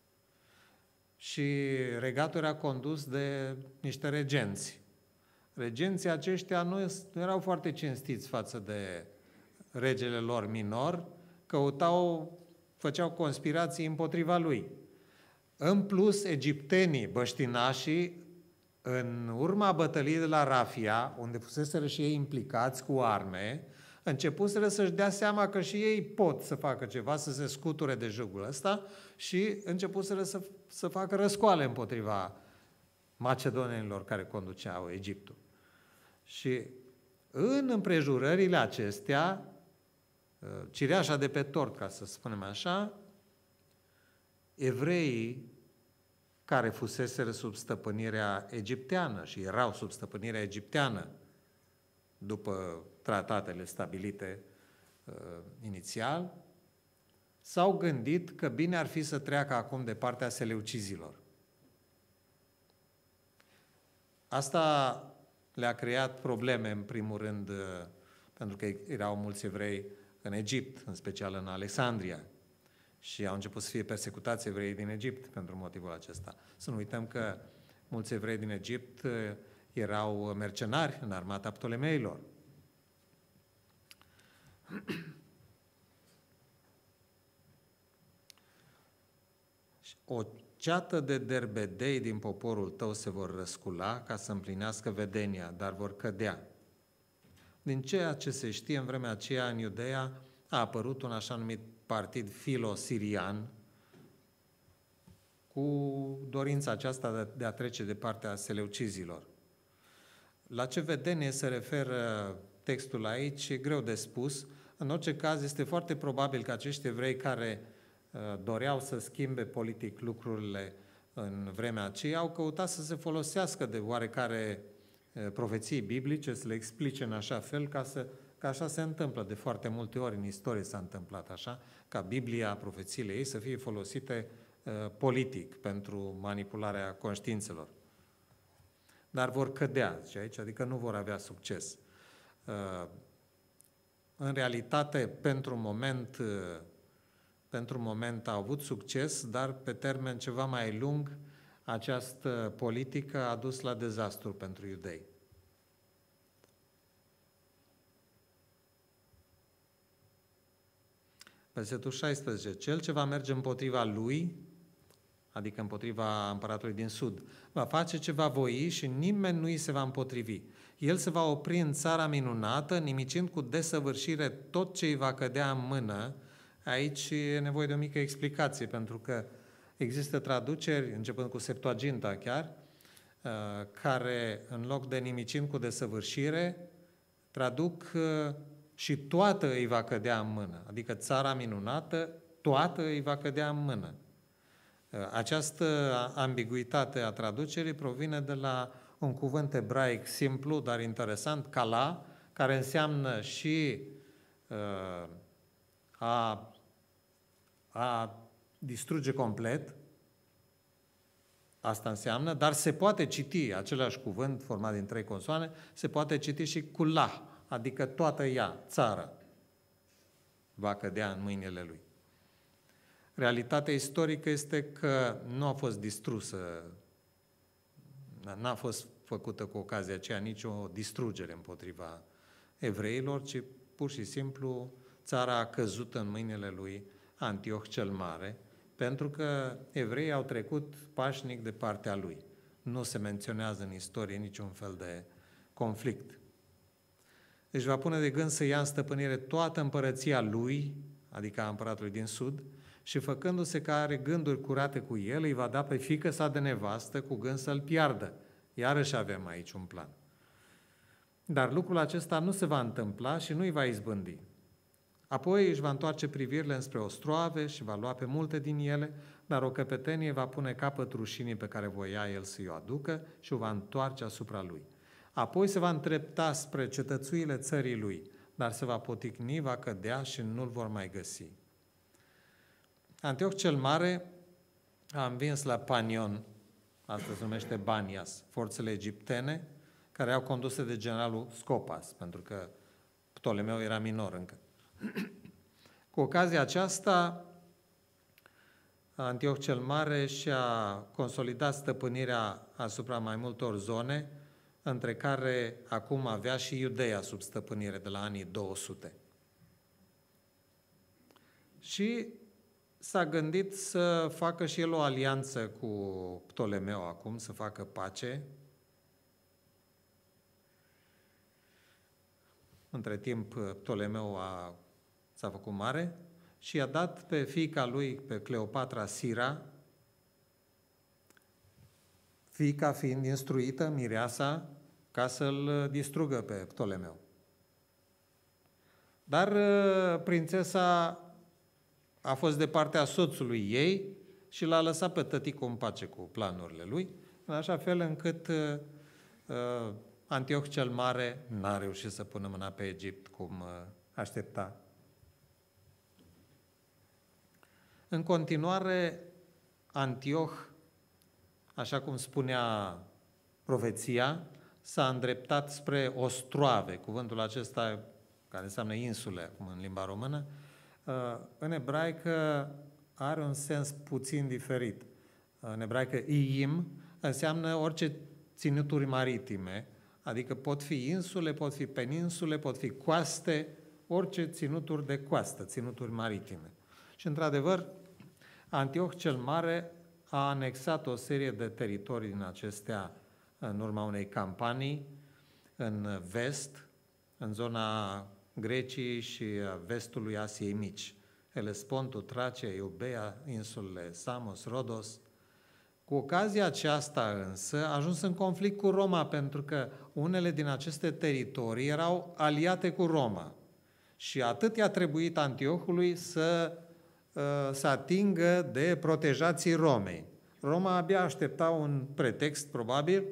și regatul era condus de niște regenți. Regenții aceștia nu erau foarte cinstiți față de regele lor minor, căutau, făceau conspirații împotriva lui. În plus, egiptenii, băștinașii, în urma bătăliei de la Rafia, unde fuseseră și ei implicați cu arme, începuseră să-și dea seama că și ei pot să facă ceva, să se scuture de jugul ăsta și începuseră să, să facă răscoale împotriva macedonenilor care conduceau Egiptul. Și în împrejurările acestea, cireașa de pe tort, ca să spunem așa, evreii care fuseseră sub stăpânirea egipteană și erau sub stăpânirea egipteană după tratatele stabilite uh, inițial, s-au gândit că bine ar fi să treacă acum de partea seleucizilor. Asta le-a creat probleme, în primul rând, uh, pentru că erau mulți evrei în Egipt, în special în Alexandria, și au început să fie persecutați evreii din Egipt pentru motivul acesta. Să nu uităm că mulți evrei din Egipt uh, erau mercenari în armata Ptolemeilor. O ceată de derbedei din poporul tău se vor răscula ca să împlinească vedenia, dar vor cădea. Din ceea ce se știe în vremea aceea în Iudeea, a apărut un așa numit partid filo-sirian cu dorința aceasta de a trece de partea seleucizilor. La ce vedenie se referă textul aici e greu de spus. În orice caz, este foarte probabil că acești evrei care uh, doreau să schimbe politic lucrurile în vremea aceea au căutat să se folosească de oarecare uh, profeții biblice, să le explice în așa fel ca să că așa se întâmplă de foarte multe ori în istorie s-a întâmplat așa, ca Biblia, profețiile ei să fie folosite uh, politic pentru manipularea conștiințelor. Dar vor cădea, zice aici, adică nu vor avea succes. Uh, în realitate, pentru moment, uh, pentru moment au avut succes, dar pe termen ceva mai lung, această politică a dus la dezastru pentru iudei. Versetul șaisprezece. Cel ce va merge împotriva lui, adică împotriva împăratului din sud, va face ce va voi și nimeni nu îi se va împotrivi. El se va opri în țara minunată, nimicind cu desăvârșire tot ce îi va cădea în mână. Aici e nevoie de o mică explicație, pentru că există traduceri, începând cu Septuaginta chiar, care în loc de nimicind cu desăvârșire, traduc și toată îi va cădea în mână, adică țara minunată, toată îi va cădea în mână. Această ambiguitate a traducerii provine de la un cuvânt ebraic simplu, dar interesant, kala, care înseamnă și uh, a, a distruge complet, asta înseamnă, dar se poate citi, același cuvânt format din trei consoane, se poate citi și kulah, adică toată ea, țara, va cădea în mâinile lui. Realitatea istorică este că nu a fost distrusă, n-a fost făcută cu ocazia aceea nicio distrugere împotriva evreilor, ci pur și simplu țara a căzut în mâinile lui Antioh cel Mare, pentru că evreii au trecut pașnic de partea lui. Nu se menționează în istorie niciun fel de conflict. Deci va pune de gând să ia în stăpânire toată împărăția lui, adică a împăratului din sud, și făcându-se că are gânduri curate cu el, îi va da pe fiică sa de nevastă cu gând să-l piardă. Iarăși avem aici un plan. Dar lucrul acesta nu se va întâmpla și nu îi va izbândi. Apoi își va întoarce privirile înspre ostroave și va lua pe multe din ele, dar o căpetenie va pune capăt rușinii pe care voia el să-i o aducă și o va întoarce asupra lui. Apoi se va întrepta spre cetățuile țării lui, dar se va poticni, va cădea și nu-l vor mai găsi. Antioh cel Mare a învins la Panion, asta se numește Banias, forțele egiptene, care au conduse de generalul Scopas, pentru că Ptolemeu era minor încă. Cu ocazia aceasta, Antioh cel Mare și-a consolidat stăpânirea asupra mai multor zone, între care acum avea și Iudeea sub stăpânire de la anii două sute. Și s-a gândit să facă și el o alianță cu Ptolemeu acum, să facă pace. Între timp, Ptolemeu a, s-a făcut mare și i-a dat pe fiica lui, pe Cleopatra Sira, fiica fiind instruită, mireasa, ca să-l distrugă pe Ptolemeu. Dar prințesa a fost de partea soțului ei și l-a lăsat pe tăticul în pace cu planurile lui, în așa fel încât uh, Antioh cel Mare n-a reușit să pună mâna pe Egipt cum uh, aștepta. În continuare, Antioh, așa cum spunea profeția, s-a îndreptat spre ostroave, cuvântul acesta care înseamnă insule acum în limba română, în ebraică are un sens puțin diferit. În ebraică iim înseamnă orice ținuturi maritime, adică pot fi insule, pot fi peninsule, pot fi coaste, orice ținuturi de coastă, ținuturi maritime. Și într-adevăr, Antioh cel Mare a anexat o serie de teritorii din acestea în urma unei campanii în vest, în zona Greciei și vestului Asiei Mici, Helespontul, Tracia, Iubeea, insulele Samos, Rodos. Cu ocazia aceasta însă a ajuns în conflict cu Roma, pentru că unele din aceste teritorii erau aliate cu Roma. Și atât i-a trebuit Antiohului să se atingă de protejații Romei. Roma abia aștepta un pretext, probabil,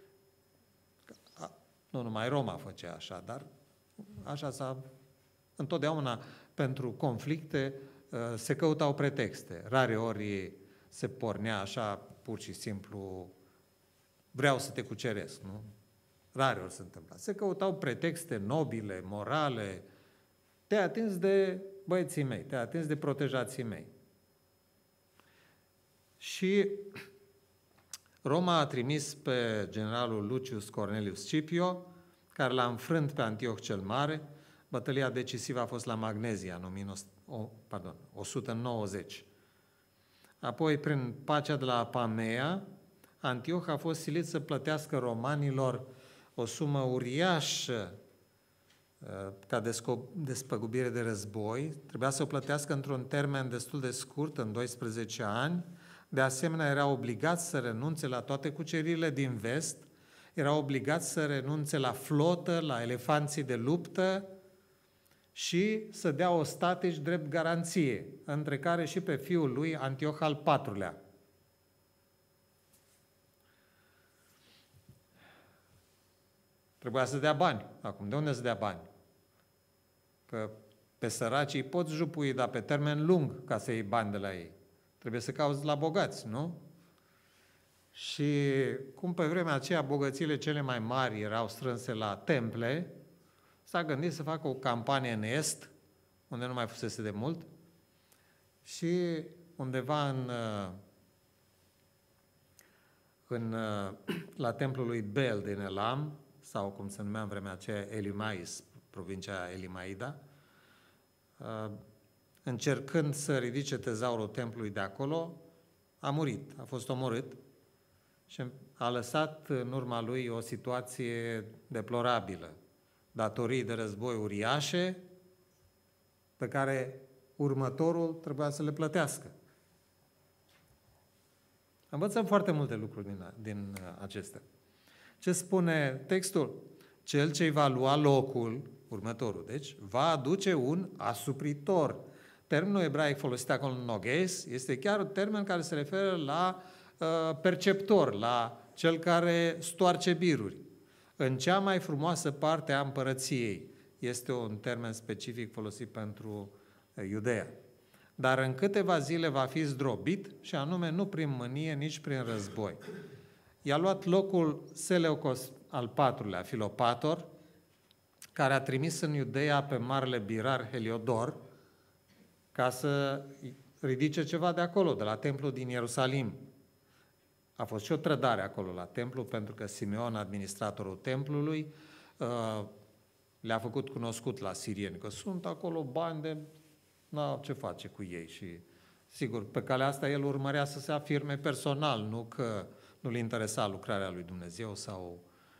nu numai Roma făcea așa, dar așa s-a... Întotdeauna pentru conflicte se căutau pretexte. Rare ori se pornea așa, pur și simplu, vreau să te cuceresc, nu? Rare ori se întâmpla. Se căutau pretexte nobile, morale, te-ai atins de băieții mei, te-ai atins de protejații mei. Și Roma a trimis pe generalul Lucius Cornelius Scipio, care l-a înfrânt pe Antioh cel Mare. Bătălia decisivă a fost la Magnezia în o sută nouăzeci. Apoi, prin pacea de la Apamea, Antioh a fost silit să plătească romanilor o sumă uriașă ca despăgubire de război. Trebuia să o plătească într-un termen destul de scurt, în doisprezece ani. De asemenea, era obligat să renunțe la toate cuceririle din vest, era obligat să renunțe la flotă, la elefanții de luptă și să dea ostatici drept garanție, între care și pe fiul lui Antioh al patrulea. Trebuia să dea bani. Acum, de unde să dea bani? Că pe săracii îi poți jupui, dar pe termen lung, ca să iei bani de la ei. Trebuie să cauți la bogați, nu? Și cum pe vremea aceea bogățiile cele mai mari erau strânse la temple, s-a gândit să facă o campanie în est, unde nu mai fusese de mult, și undeva în, în, la templul lui Bel din Elam, sau cum se numea în vremea aceea Elimais, provincia Elimaida, încercând să ridice tezaurul templului de acolo, a murit, a fost omorât și a lăsat în urma lui o situație deplorabilă, datorii de război uriașe, pe care următorul trebuia să le plătească. Învățăm foarte multe lucruri din, din acestea. Ce spune textul? Cel ce va lua locul, următorul, deci, va aduce un asupritor. Termenul ebraic folosit acolo în noghes este chiar un termen care se referă la uh, perceptor, la cel care stoarce biruri. În cea mai frumoasă parte a împărăției este un termen specific folosit pentru uh, Iudeea. Dar în câteva zile va fi zdrobit și anume nu prin mânie, nici prin război. I-a luat locul Seleukos al patrulea, Filopator, care a trimis în Iudeea pe marele birar Heliodor ca să ridice ceva de acolo, de la templul din Ierusalim. A fost și o trădare acolo la templu, pentru că Simeon, administratorul templului, le-a făcut cunoscut la sirieni, că sunt acolo bani de... n-au ce face cu ei. Și, sigur, pe calea asta el urmărea să se afirme personal, nu că nu-l interesa lucrarea lui Dumnezeu sau...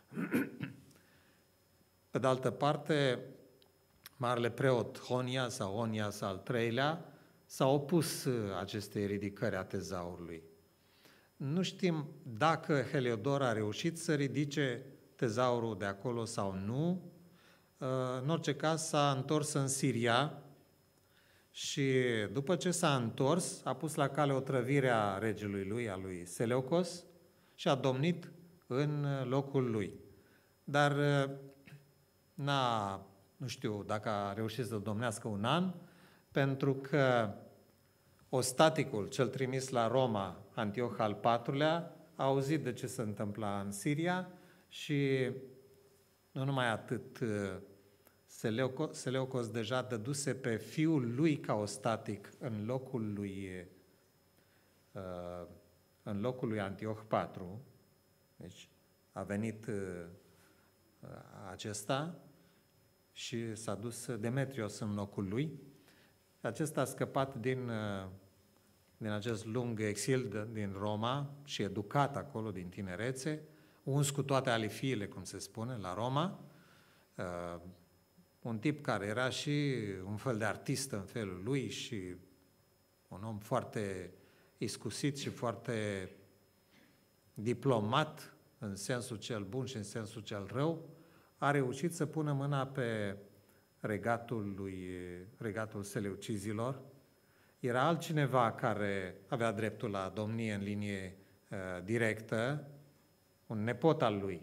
Pe de altă parte, marele preot Honia sau Onias al treilea s-a opus acestei ridicări a tezaurului. Nu știm dacă Heliodor a reușit să ridice tezaurul de acolo sau nu. În orice caz s-a întors în Siria și după ce s-a întors a pus la cale otrăvire a regelui lui, a lui Seleukos, și a domnit în locul lui. Dar n-a, nu știu dacă a reușit să domnească un an, pentru că ostaticul, cel trimis la Roma, Antioh al patrulea, a auzit de ce se întâmpla în Siria și nu numai atât, Seleucos, Seleucos deja dăduse pe fiul lui ca ostaticul în locul lui, în locul lui Antioh patru, deci a venit acesta și s-a dus Demetrios în locul lui. Acesta a scăpat din, din acest lung exil din Roma și educat acolo din tinerețe, uns cu toate alifiile, cum se spune, la Roma, uh, un tip care era și un fel de artist în felul lui și un om foarte iscusit și foarte diplomat în sensul cel bun și în sensul cel rău, a reușit să pună mâna pe regatul lui, regatul seleucizilor. Era altcineva care avea dreptul la domnie în linie uh, directă, un nepot al lui,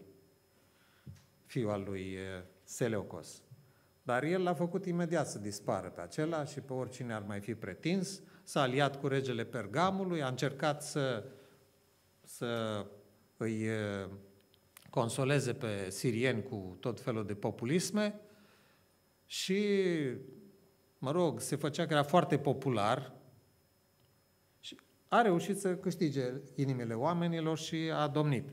fiul al lui uh, Seleucos. Dar el l-a făcut imediat să dispară pe acela și pe oricine ar mai fi pretins, s-a aliat cu regele Pergamului, a încercat să, să îi uh, consoleze pe sirieni cu tot felul de populisme și, mă rog, se făcea că era foarte popular și a reușit să câștige inimile oamenilor și a domnit.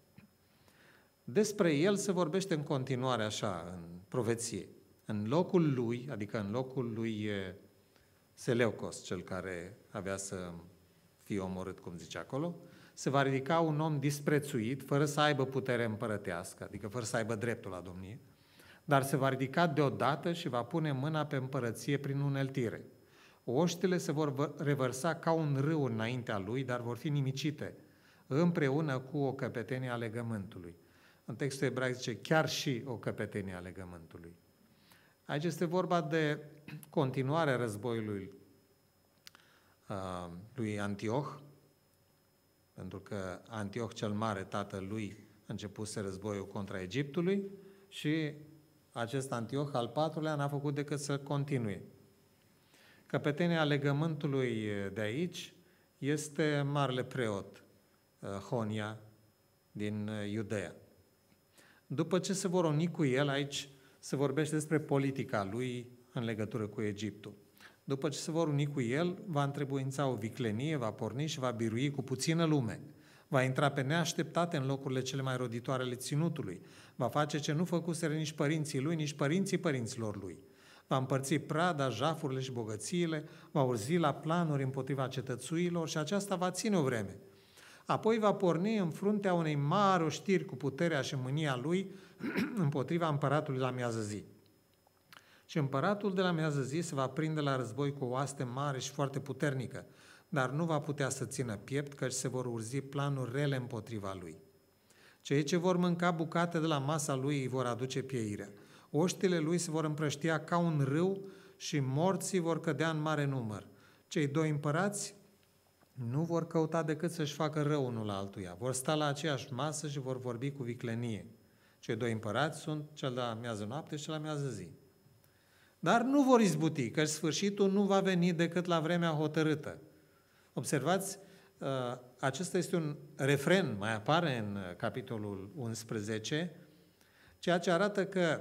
Despre el se vorbește în continuare așa, în profeție. În locul lui, adică în locul lui Seleucos, cel care avea să fie omorât, cum zice acolo, se va ridica un om disprețuit, fără să aibă putere împărătească, adică fără să aibă dreptul la domnie, dar se va ridica deodată și va pune mâna pe împărăție prin uneltire. Oștile se vor revărsa ca un râu înaintea lui, dar vor fi nimicite, împreună cu o căpetenie a legământului. În textul ebraic zice chiar și o căpetenie a legământului. Aici este vorba de continuarea războiului uh, lui Antioh, pentru că Antioh cel Mare, tatăl lui, a început războiul contra Egiptului și acest Antioh al patrulea n-a făcut decât să continue. Căpetenia legământului de aici este marele preot Honia din Iudeea. După ce se vor uni cu el, aici se vorbește despre politica lui în legătură cu Egiptul. După ce se vor uni cu el, va întrebuința o viclenie, va porni și va birui cu puțină lume. Va intra pe neașteptate în locurile cele mai roditoare ale ținutului. Va face ce nu făcuseră nici părinții lui, nici părinții părinților lui. Va împărți prada, jafurile și bogățiile, va urzi la planuri împotriva cetățuilor și aceasta va ține o vreme. Apoi va porni în fruntea unei mari oștiri cu puterea și mânia lui împotriva împăratului la miază zi. Și împăratul de la miază zi se va prinde la război cu o oaste mare și foarte puternică, dar nu va putea să țină piept, căci se vor urzi planuri rele împotriva lui. Cei ce vor mânca bucate de la masa lui îi vor aduce pieirea. Oștile lui se vor împrăștia ca un râu și morții vor cădea în mare număr. Cei doi împărați nu vor căuta decât să-și facă rău unul la altuia. Vor sta la aceeași masă și vor vorbi cu viclenie. Cei doi împărați sunt cel de la miază noapte și cel de la miază zi. Dar nu vor izbuti, că sfârșitul nu va veni decât la vremea hotărâtă. Observați, acesta este un refren, mai apare în capitolul unsprezece, ceea ce arată că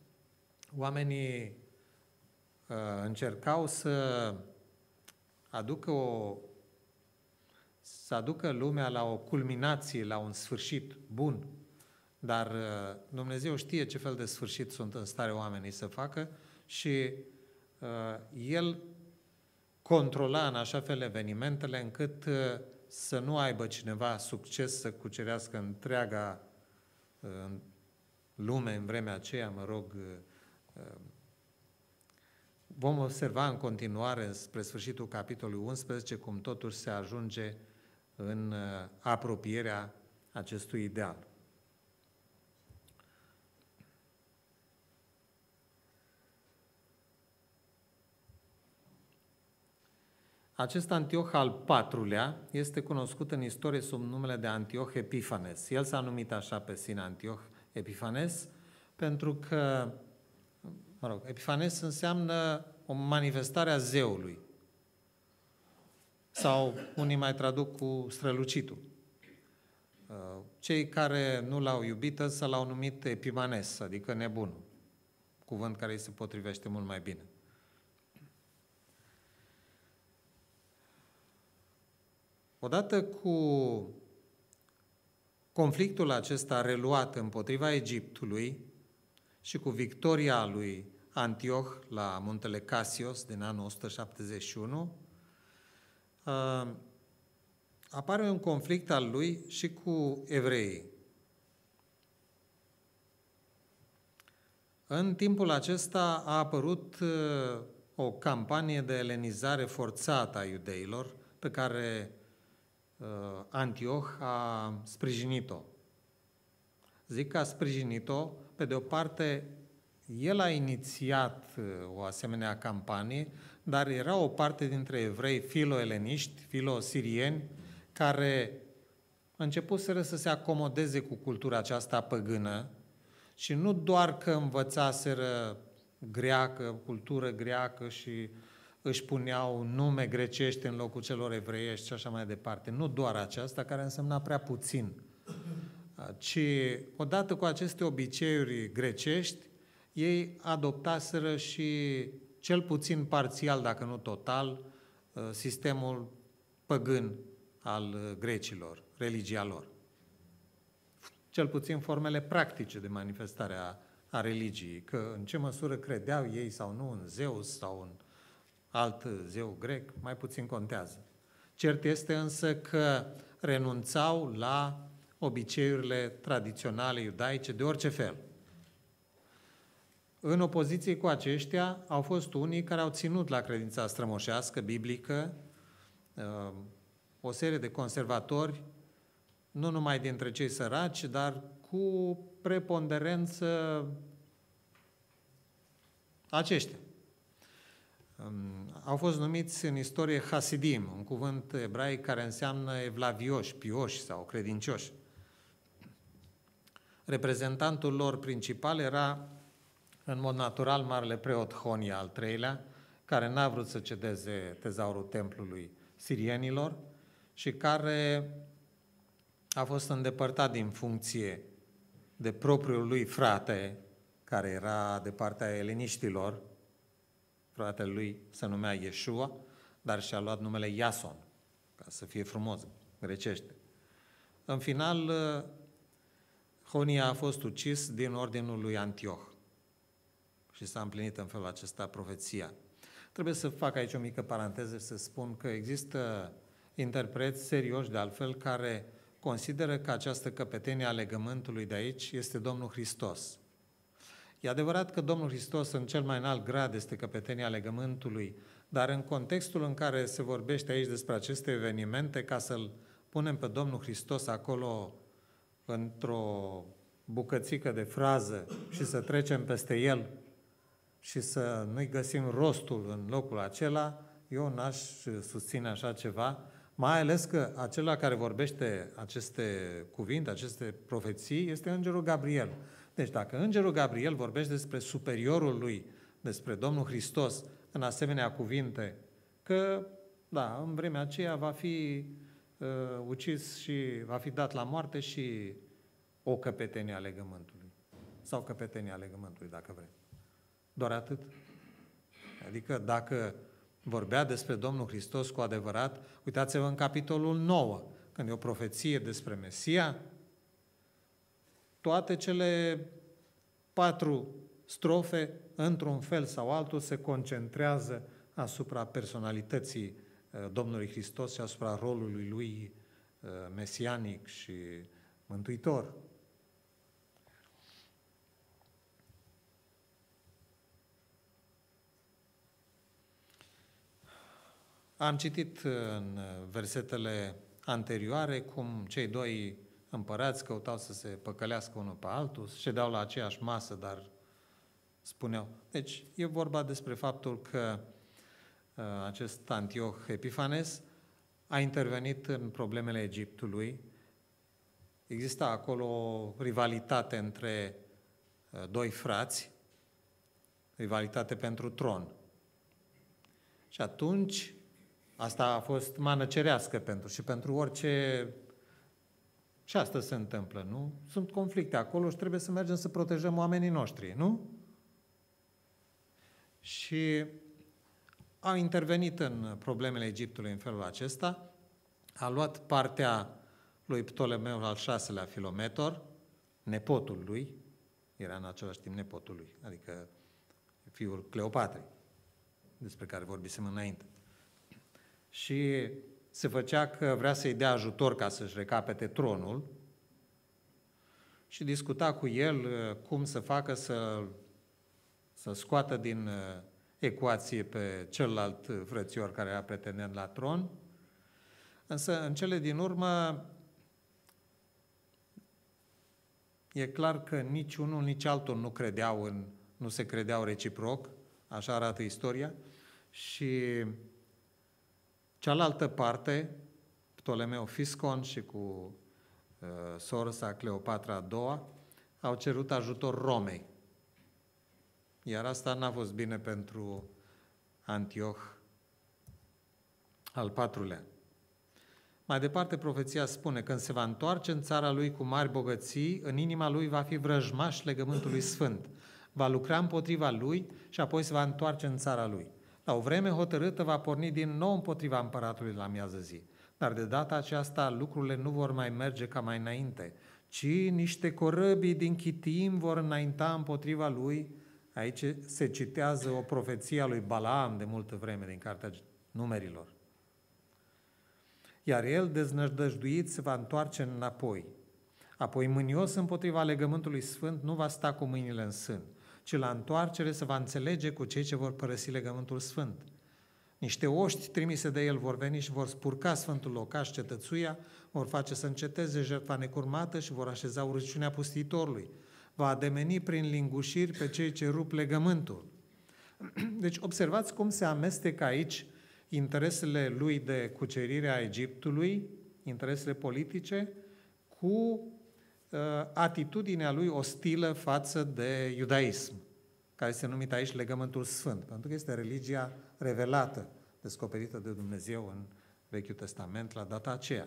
oamenii încercau să aducă, o, să aducă lumea la o culminație, la un sfârșit bun, dar Dumnezeu știe ce fel de sfârșit sunt în stare oamenii să facă și uh, El controla în așa fel evenimentele încât uh, să nu aibă cineva succes să cucerească întreaga uh, lume în vremea aceea, mă rog. Uh, vom observa în continuare spre sfârșitul capitolului unsprezece cum totuși se ajunge în uh, apropierea acestui ideal. Acest Antioh al patrulea este cunoscut în istorie sub numele de Antioh Epifanes. El s-a numit așa pe sine Antioh Epifanes pentru că, mă rog, Epifanes înseamnă o manifestare a zeului. Sau unii mai traduc cu strălucitul. Cei care nu l-au iubit să l-au numit Epimanes, adică nebun, cuvânt care îi se potrivește mult mai bine. Odată cu conflictul acesta reluat împotriva Egiptului și cu victoria lui Antioh la muntele Casios din anul o sută șaptezeci și unu, apare un conflict al lui și cu evreii. În timpul acesta a apărut o campanie de elenizare forțată a iudeilor pe care Antioh a sprijinit-o. Zic că a sprijinit-o, pe de o parte, el a inițiat o asemenea campanie, dar era o parte dintre evrei filo-eleniști, filo-sirieni, care începuseră să se acomodeze cu cultura aceasta păgână și nu doar că învățaseră greacă, cultură greacă și își puneau nume grecești în locul celor evreiești și așa mai departe. Nu doar aceasta, care însemna prea puțin, ci odată cu aceste obiceiuri grecești, ei adoptaseră și cel puțin parțial, dacă nu total, sistemul păgân al grecilor, religia lor. Cel puțin formele practice de manifestare a, a religiei, că în ce măsură credeau ei sau nu în Zeus sau în alt zeu grec, mai puțin contează. Cert este însă că renunțau la obiceiurile tradiționale iudaice de orice fel. În opoziție cu aceștia au fost unii care au ținut la credința strămoșească, biblică, o serie de conservatori, nu numai dintre cei săraci, dar cu preponderență aceștia. Au fost numiți în istorie Hasidim, un cuvânt ebraic care înseamnă evlavioși, pioși sau credincioși. Reprezentantul lor principal era, în mod natural, marele preot Honia al treilea, care n-a vrut să cedeze tezaurul templului sirienilor și care a fost îndepărtat din funcție de propriul lui frate, care era de partea eleniștilor. Fratele lui se numea Iesua, dar și-a luat numele Iason, ca să fie frumos, grecește. În final, Honia a fost ucis din ordinul lui Antioh și s-a împlinit în felul acesta profeția. Trebuie să fac aici o mică paranteză și să spun că există interpreți serioși, de altfel, care consideră că această căpetenie a legământului de aici este Domnul Hristos. E adevărat că Domnul Hristos în cel mai înalt grad este căpetenia legământului, dar în contextul în care se vorbește aici despre aceste evenimente, ca să-L punem pe Domnul Hristos acolo într-o bucățică de frază și să trecem peste El și să nu-i găsim rostul în locul acela, eu n-aș susține așa ceva, mai ales că acela care vorbește aceste cuvinte, aceste profeții, este Îngerul Gabriel. Deci dacă Îngerul Gabriel vorbește despre superiorul lui, despre Domnul Hristos, în asemenea cuvinte, că, da, în vremea aceea va fi uh, ucis și va fi dat la moarte și o căpetenie a legământului. Sau căpetenia legământului, dacă vrem. Doar atât. Adică dacă vorbea despre Domnul Hristos cu adevărat, uitați-vă în capitolul nouă, când e o profeție despre Mesia, toate cele patru strofe, într-un fel sau altul, se concentrează asupra personalității Domnului Hristos și asupra rolului lui mesianic și mântuitor. Am citit în versetele anterioare cum cei doi împărați căutau să se păcălească unul pe altul, ședeau la aceeași masă, dar spuneau. Deci e vorba despre faptul că uh, acest Antioh Epifanes a intervenit în problemele Egiptului. Exista acolo o rivalitate între uh, doi frați, rivalitate pentru tron. Și atunci, asta a fost mană cerească pentru și pentru orice. Și asta se întâmplă, nu? Sunt conflicte acolo și trebuie să mergem să protejăm oamenii noștri, nu? Și a intervenit în problemele Egiptului în felul acesta, a luat partea lui Ptolemeu al șaselea Filometor, nepotul lui, era în același timp nepotul lui, adică fiul Cleopatrei, despre care vorbisem înainte. Și se făcea că vrea să-i dea ajutor ca să-și recapete tronul și discuta cu el cum să facă să, să scoată din ecuație pe celălalt frățior care era pretendent la tron. Însă, în cele din urmă, e clar că nici unul, nici altul nu credeau în, nu se credeau reciproc, așa arată istoria, și cealaltă parte, Ptolemeu Fiscon și cu uh, sora sa Cleopatra a doua, au cerut ajutor Romei. Iar asta n-a fost bine pentru Antioh al patrulea. Mai departe, profeția spune, când se va întoarce în țara lui cu mari bogății, în inima lui va fi vrăjmaș legământului sfânt. Va lucra împotriva lui și apoi se va întoarce în țara lui. La o vreme hotărâtă va porni din nou împotriva împăratului la miază zi. Dar de data aceasta lucrurile nu vor mai merge ca mai înainte, ci niște corăbii din Chitim vor înainta împotriva lui. Aici se citează o profeție a lui Balaam de multă vreme din Cartea Numerilor. Iar el, deznădăjduit, se va întoarce înapoi. Apoi, mânios împotriva legământului sfânt, nu va sta cu mâinile în sân, ci la întoarcere se va înțelege cu cei ce vor părăsi legământul sfânt. Niște oști trimise de el vor veni și vor spurca sfântul locaș, cetățuia, vor face să înceteze jertfa necurmată și vor așeza urăciunea pustitorului. Va ademeni prin lingușiri pe cei ce rup legământul. Deci observați cum se amestecă aici interesele lui de cucerire a Egiptului, interesele politice, cu atitudinea lui ostilă față de iudaism, care este numit aici legământul sfânt, pentru că este religia revelată, descoperită de Dumnezeu în Vechiul Testament la data aceea.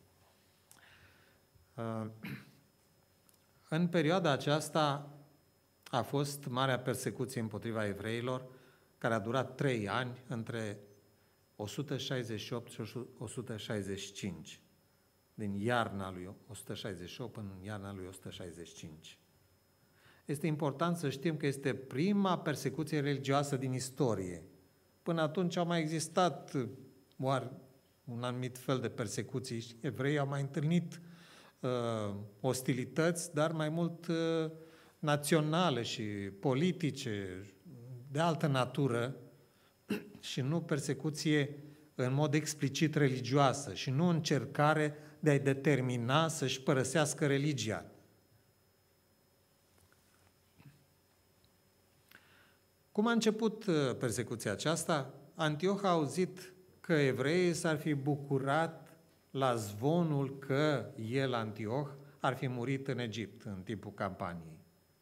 În perioada aceasta a fost marea persecuție împotriva evreilor, care a durat trei ani, între o sută șaizeci și opt și o sută șaizeci și cinci, din iarna lui o sută șaizeci și opt până în iarna lui o sută șaizeci și cinci. Este important să știm că este prima persecuție religioasă din istorie. Până atunci au mai existat oare un anumit fel de persecuții. Evreii au mai întâlnit uh, ostilități, dar mai mult uh, naționale și politice, de altă natură, și nu persecuție în mod explicit religioasă și nu încercare de a-i determina să-și părăsească religia. Cum a început persecuția aceasta? Antioh a auzit că evreii s-ar fi bucurat la zvonul că el, Antioh, ar fi murit în Egipt în timpul campaniei.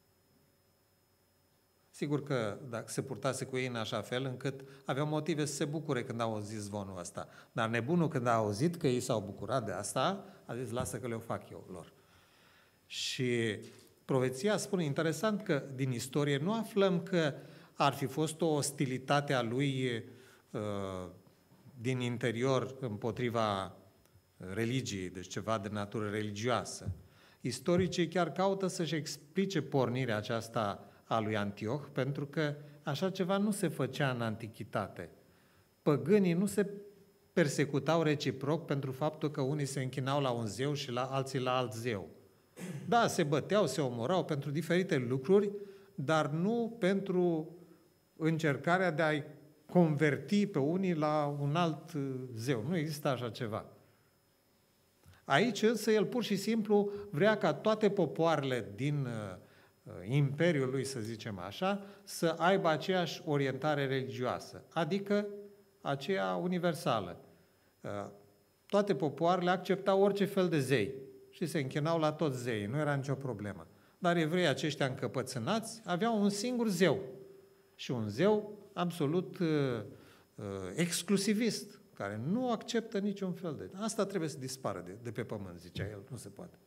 Sigur că dacă se purtase cu ei în așa fel încât aveau motive să se bucure când au auzit zvonul ăsta. Dar nebunul, când a auzit că ei s-au bucurat de asta, a zis, lasă că le-o fac eu lor. Și profeția spune, interesant că din istorie nu aflăm că ar fi fost o ostilitate a lui uh, din interior împotriva religiei, deci ceva de natură religioasă. Istoricii chiar caută să-și explice pornirea aceasta a lui Antioh, pentru că așa ceva nu se făcea în antichitate. Păgânii nu se persecutau reciproc pentru faptul că unii se închinau la un zeu și la alții la alt zeu. Da, se băteau, se omorau pentru diferite lucruri, dar nu pentru încercarea de a-i converti pe unii la un alt zeu. Nu există așa ceva. Aici însă el pur și simplu vrea ca toate popoarele din imperiul lui, să zicem așa, să aibă aceeași orientare religioasă, adică aceea universală. Toate popoarele acceptau orice fel de zei și se închinau la toți zeii, nu era nicio problemă. Dar evreii aceștia încăpățânați aveau un singur zeu și un zeu absolut uh, uh, exclusivist, care nu acceptă niciun fel de... Asta trebuie să dispară de, de pe pământ, zicea el, nu se poate.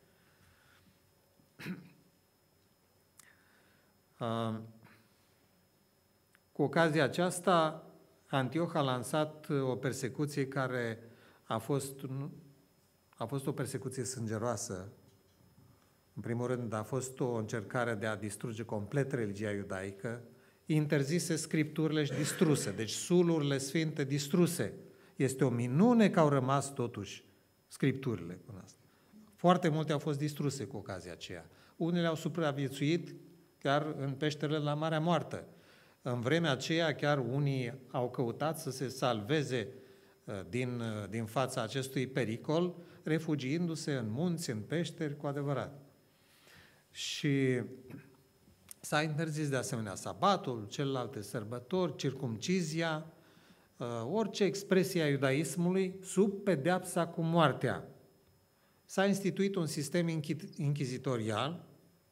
Uh, cu ocazia aceasta, Antioh a lansat o persecuție care a fost, a fost o persecuție sângeroasă. În primul rând, a fost o încercare de a distruge complet religia iudaică, interzise scripturile și distruse, deci sulurile sfinte distruse. Este o minune că au rămas totuși scripturile până asta. Foarte multe au fost distruse cu ocazia aceea. Unele au supraviețuit chiar în peșterele la Marea Moartă. În vremea aceea chiar unii au căutat să se salveze din, din fața acestui pericol, refugiindu-se în munți, în peșteri, cu adevărat. Și s-a interzis de asemenea sabatul, celelalte sărbători, circumcizia, orice expresie a iudaismului sub pedeapsa cu moartea. S-a instituit un sistem inchizitorial,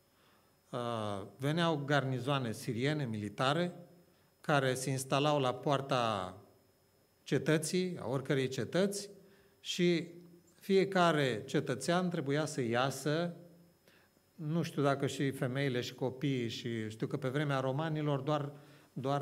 veneau garnizoane siriene, militare, care se instalau la poarta cetății, a oricărei cetăți, și fiecare cetățean trebuia să iasă, nu știu dacă și femeile și copiii, și știu că pe vremea romanilor doar, doar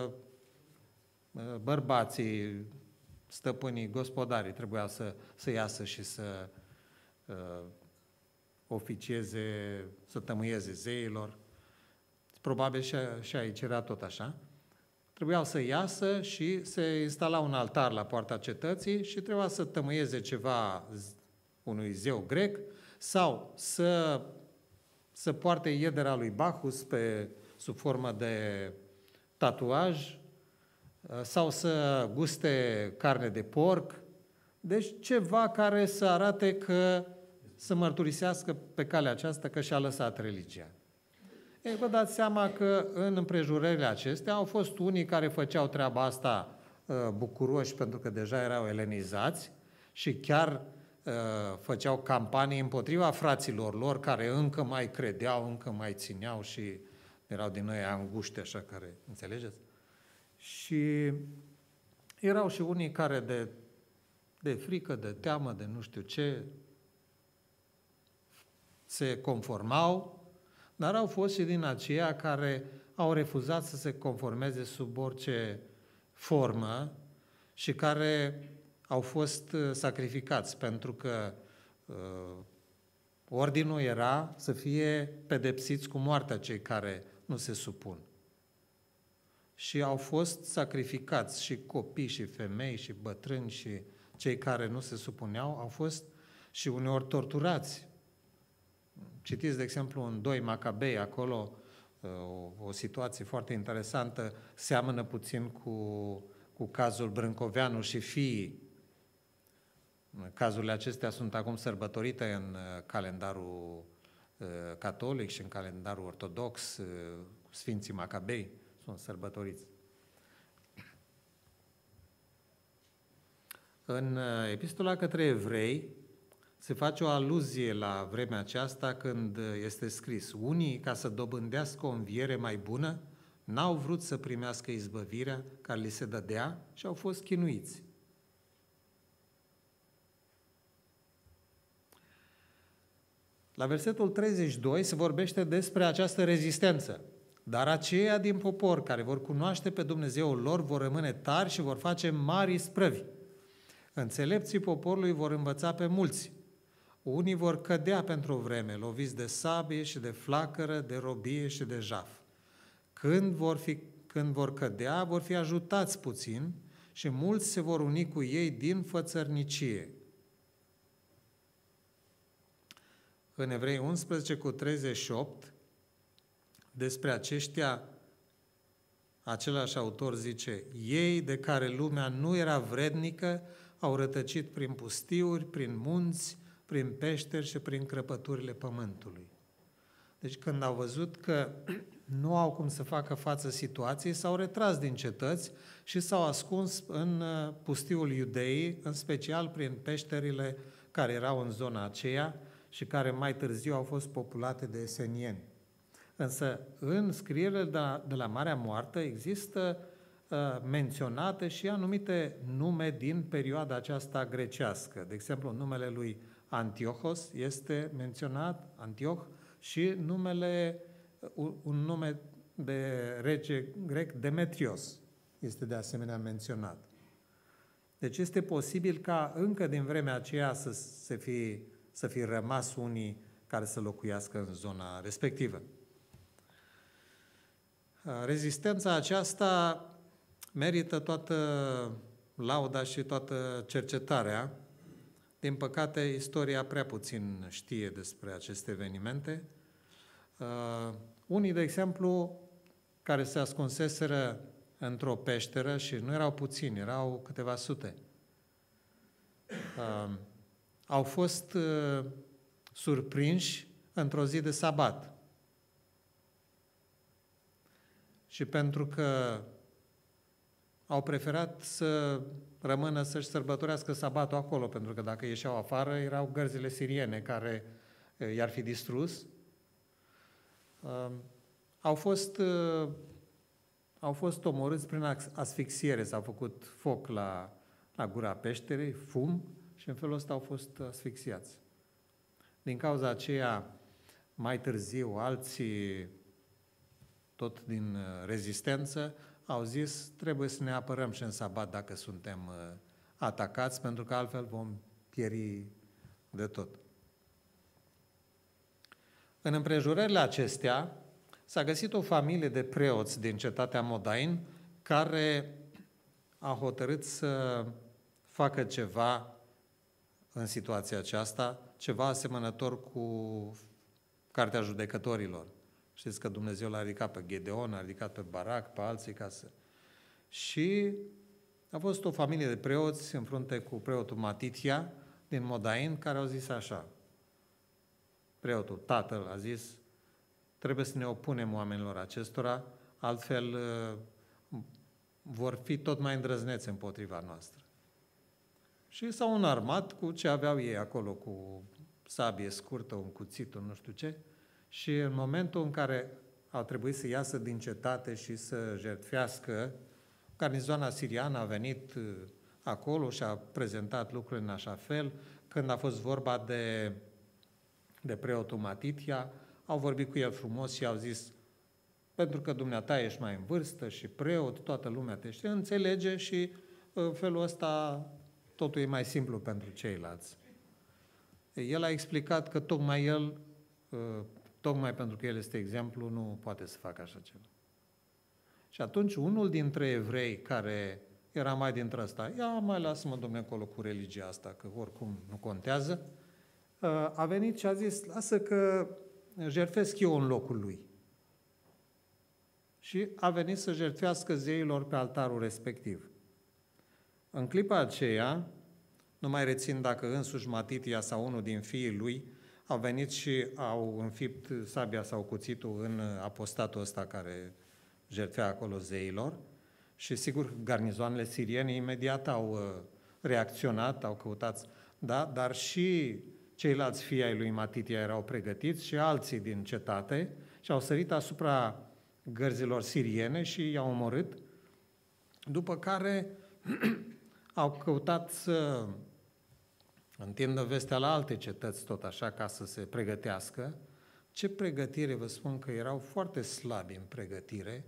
bărbații, stăpânii, gospodarii trebuia să, să iasă și să uh, oficieze, să tămâieze zeilor. Probabil și, și aici era tot așa. Trebuiau să iasă și se instala un altar la poarta cetății și trebuia să tămâieze ceva unui zeu grec sau să, să poarte iedera lui Bacchus pe, sub formă de tatuaj sau să guste carne de porc. Deci ceva care să arate că, să mărturisească pe calea aceasta că și-a lăsat religia. Ei, vă dați seama că în împrejurările acestea au fost unii care făceau treaba asta uh, bucuroși pentru că deja erau elenizați și chiar făceau campanii împotriva fraților lor, care încă mai credeau, încă mai țineau și erau din noi anguște, așa, care, înțelegeți? Și erau și unii care de, de frică, de teamă, de nu știu ce, se conformau, dar au fost și din aceia care au refuzat să se conformeze sub orice formă și care au fost sacrificați, pentru că uh, ordinul era să fie pedepsiți cu moartea cei care nu se supun. Și au fost sacrificați și copii, și femei, și bătrâni, și cei care nu se supuneau, au fost și uneori torturați. Citiți, de exemplu, în doi Macabei, acolo, o, o situație foarte interesantă, seamănă puțin cu, cu cazul Brâncoveanu și fiii. Cazurile acestea sunt acum sărbătorite în calendarul catolic și în calendarul ortodox, Sfinții Macabei sunt sărbătoriți. În Epistola către Evrei se face o aluzie la vremea aceasta când este scris: unii, ca să dobândească o înviere mai bună, n-au vrut să primească izbăvirea care li se dădea și au fost chinuiți. La versetul treizeci și doi se vorbește despre această rezistență. Dar aceia din popor care vor cunoaște pe Dumnezeul lor vor rămâne tari și vor face mari isprăvi. Înțelepții poporului vor învăța pe mulți. Unii vor cădea pentru o vreme, loviți de sabie și de flacără, de robie și de jaf. Când vor, fi, când vor cădea, vor fi ajutați puțin și mulți se vor uni cu ei din fățărnicie. În Evrei unsprezece cu treizeci și opt, despre aceștia, același autor zice: ei de care lumea nu era vrednică au rătăcit prin pustiuri, prin munți, prin peșteri și prin crăpăturile pământului. Deci când au văzut că nu au cum să facă față situației, s-au retras din cetăți și s-au ascuns în pustiul Iudeii, în special prin peșterile care erau în zona aceea și care mai târziu au fost populate de esenieni. Însă, în scrierile de la, de la Marea Moartă există uh, menționate și anumite nume din perioada aceasta grecească. De exemplu, numele lui Antiochos este menționat, Antioch, și numele, un, un nume de rege grec, Demetrios, este de asemenea menționat. Deci este posibil ca încă din vremea aceea să, să, fi, să fi rămas unii care să locuiască în zona respectivă. Rezistența aceasta merită toată lauda și toată cercetarea. Din păcate, istoria prea puțin știe despre aceste evenimente. Uh, unii, de exemplu, care se ascunseseră într-o peșteră și nu erau puțini, erau câteva sute, uh, au fost uh, surprinși într-o zi de sabat. Și pentru că au preferat să rămână să-și sărbătorească sabatul acolo, pentru că dacă ieșeau afară, erau gărzile siriene care i-ar fi distrus. Au fost, au fost omorâți prin asfixiere, s-a făcut foc la, la gura peșterei, fum, și în felul ăsta au fost asfixiați. Din cauza aceea, mai târziu, alții, tot din rezistență, au zis: trebuie să ne apărăm și în sabat dacă suntem atacați, pentru că altfel vom pieri de tot. În împrejurările acestea s-a găsit o familie de preoți din cetatea Modain care a hotărât să facă ceva în situația aceasta, ceva asemănător cu Cartea Judecătorilor. Știți că Dumnezeu l-a ridicat pe Gedeon, a ridicat pe Barac, pe alții ca să... Și a fost o familie de preoți în frunte cu preotul Matitia din Modain, care au zis așa. Preotul, tatăl, a zis: trebuie să ne opunem oamenilor acestora, altfel vor fi tot mai îndrăzneți împotriva noastră. Și s-au înarmat cu ce aveau ei acolo, cu sabie scurtă, un cuțit, un nu știu ce. Și în momentul în care au trebuit să iasă din cetate și să jertfească, garnizoana siriană a venit acolo și a prezentat lucrurile în așa fel. Când a fost vorba de, de preotul Matitia, au vorbit cu el frumos și au zis: pentru că dumneata ești mai în vârstă și preot, toată lumea te știe, înțelege și în felul ăsta totul e mai simplu pentru ceilalți. El a explicat că tocmai el, tocmai pentru că el este exemplu, nu poate să facă așa ceva. Și atunci unul dintre evrei, care era mai dintre ăsta, ia mai lasă-mă, domne, acolo cu religia asta, că oricum nu contează, a venit și a zis: lasă că jertfesc eu în locul lui. Și a venit să jertfească zeilor pe altarul respectiv. În clipa aceea, nu mai rețin dacă însuși Matitia sau unul din fiii lui au venit și au înfipt sabia sau cuțitul în apostatul ăsta care jertfea acolo zeilor, și sigur garnizoanele siriene imediat au reacționat, au căutat, da, dar și ceilalți fii ai lui Matitia erau pregătiți și alții din cetate și au sărit asupra gărzilor siriene și i-au omorât, după care au căutat să întindă vestea la alte cetăți tot așa ca să se pregătească. Ce pregătire, vă spun că erau foarte slabi în pregătire,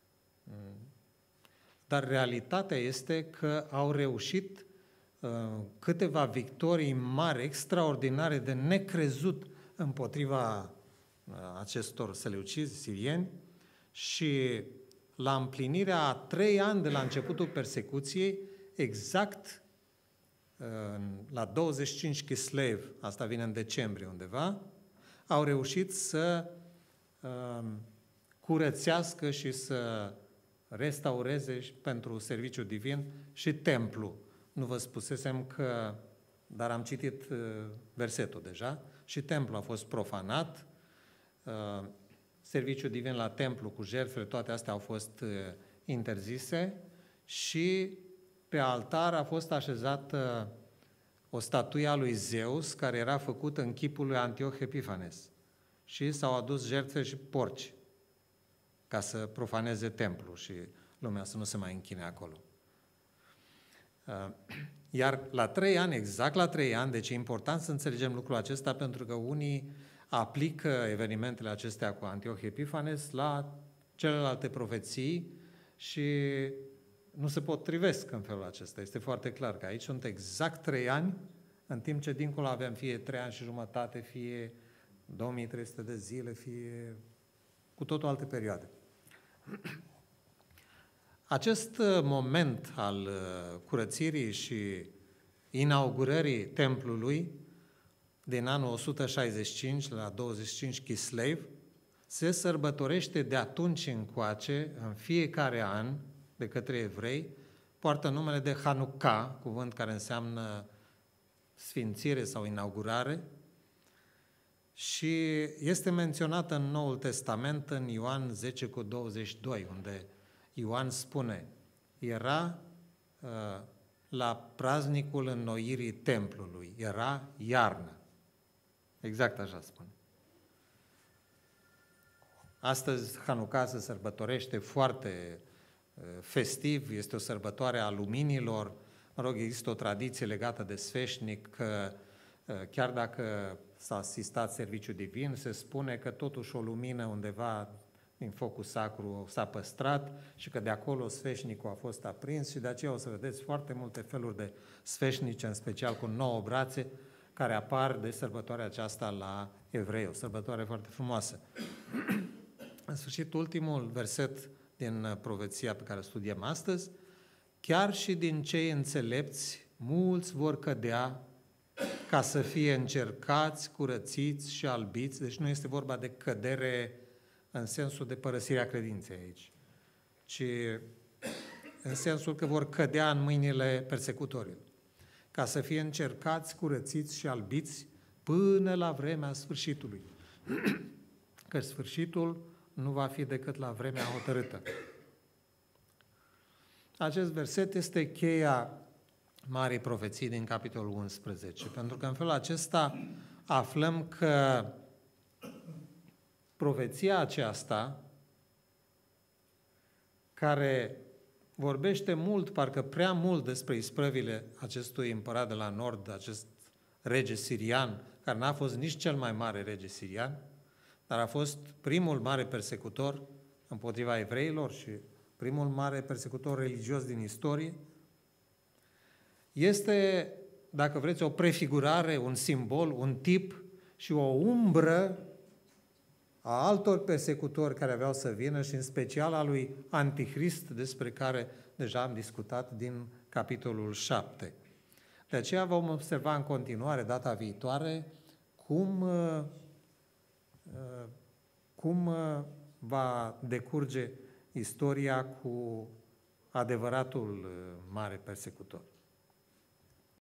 dar realitatea este că au reușit uh, câteva victorii mari, extraordinare, de necrezut împotriva uh, acestor seleucizi sirieni și la împlinirea a trei ani de la începutul persecuției, exact uh, la douăzeci și cinci Kislev, asta vine în decembrie undeva, au reușit să uh, curățească și să restaureze pentru serviciu divin și templu. Nu vă spusesem că, dar am citit versetul deja, și templu a fost profanat, serviciul divin la templu cu jertfele, toate astea au fost interzise și pe altar a fost așezată o statuie a lui Zeus care era făcută în chipul lui Antioch Epifanes și s-au adus jertfe și porci ca să profaneze templul și lumea să nu se mai închine acolo. Iar la trei ani, exact la trei ani, deci e important să înțelegem lucrul acesta, pentru că unii aplică evenimentele acestea cu Antioch Epifanes la celelalte profeții și nu se potrivesc în felul acesta. Este foarte clar că aici sunt exact trei ani, în timp ce dincolo avem fie trei ani și jumătate, fie două mii trei sute de zile, fie cu totul alte perioade. Acest moment al curățirii și inaugurării templului din anul o sută șaizeci și cinci la douăzeci și cinci Kislev se sărbătorește de atunci încoace, în fiecare an, de către evrei, poartă numele de Hanukkah, cuvânt care înseamnă sfințire sau inaugurare, și este menționată în Noul Testament în Ioan zece cu douăzeci și doi, unde Ioan spune: era uh, la praznicul înnoirii templului, era iarnă. Exact așa spune. Astăzi Hanukkah se sărbătorește foarte uh, festiv, este o sărbătoare a luminilor. Mă rog, există o tradiție legată de sfeșnic că uh, chiar dacă s-a asistat serviciu divin, se spune că totuși o lumină undeva din focul sacru s-a păstrat și că de acolo sfeșnicul a fost aprins și de aceea o să vedeți foarte multe feluri de sfeșnice, în special cu nouă brațe, care apar de sărbătoarea aceasta la evrei, o sărbătoare foarte frumoasă. În sfârșit, ultimul verset din profeția pe care o studiem astăzi: chiar și din cei înțelepți mulți vor cădea ca să fie încercați, curățiți și albiți. Deci nu este vorba de cădere în sensul de părăsirea credinței aici, ci în sensul că vor cădea în mâinile persecutorilor, ca să fie încercați, curățiți și albiți până la vremea sfârșitului. Că sfârșitul nu va fi decât la vremea hotărâtă. Acest verset este cheia Marii Profeții din capitolul unsprezece. Pentru că în felul acesta aflăm că profeția aceasta, care vorbește mult, parcă prea mult despre isprăvile acestui împărat de la nord, acest rege sirian, care n-a fost nici cel mai mare rege sirian, dar a fost primul mare persecutor împotriva evreilor și primul mare persecutor religios din istorie, este, dacă vreți, o prefigurare, un simbol, un tip și o umbră a altor persecutori care aveau să vină și în special a lui Antichrist, despre care deja am discutat din capitolul șapte. De aceea vom observa în continuare, data viitoare, cum, cum va decurge istoria cu adevăratul mare persecutor.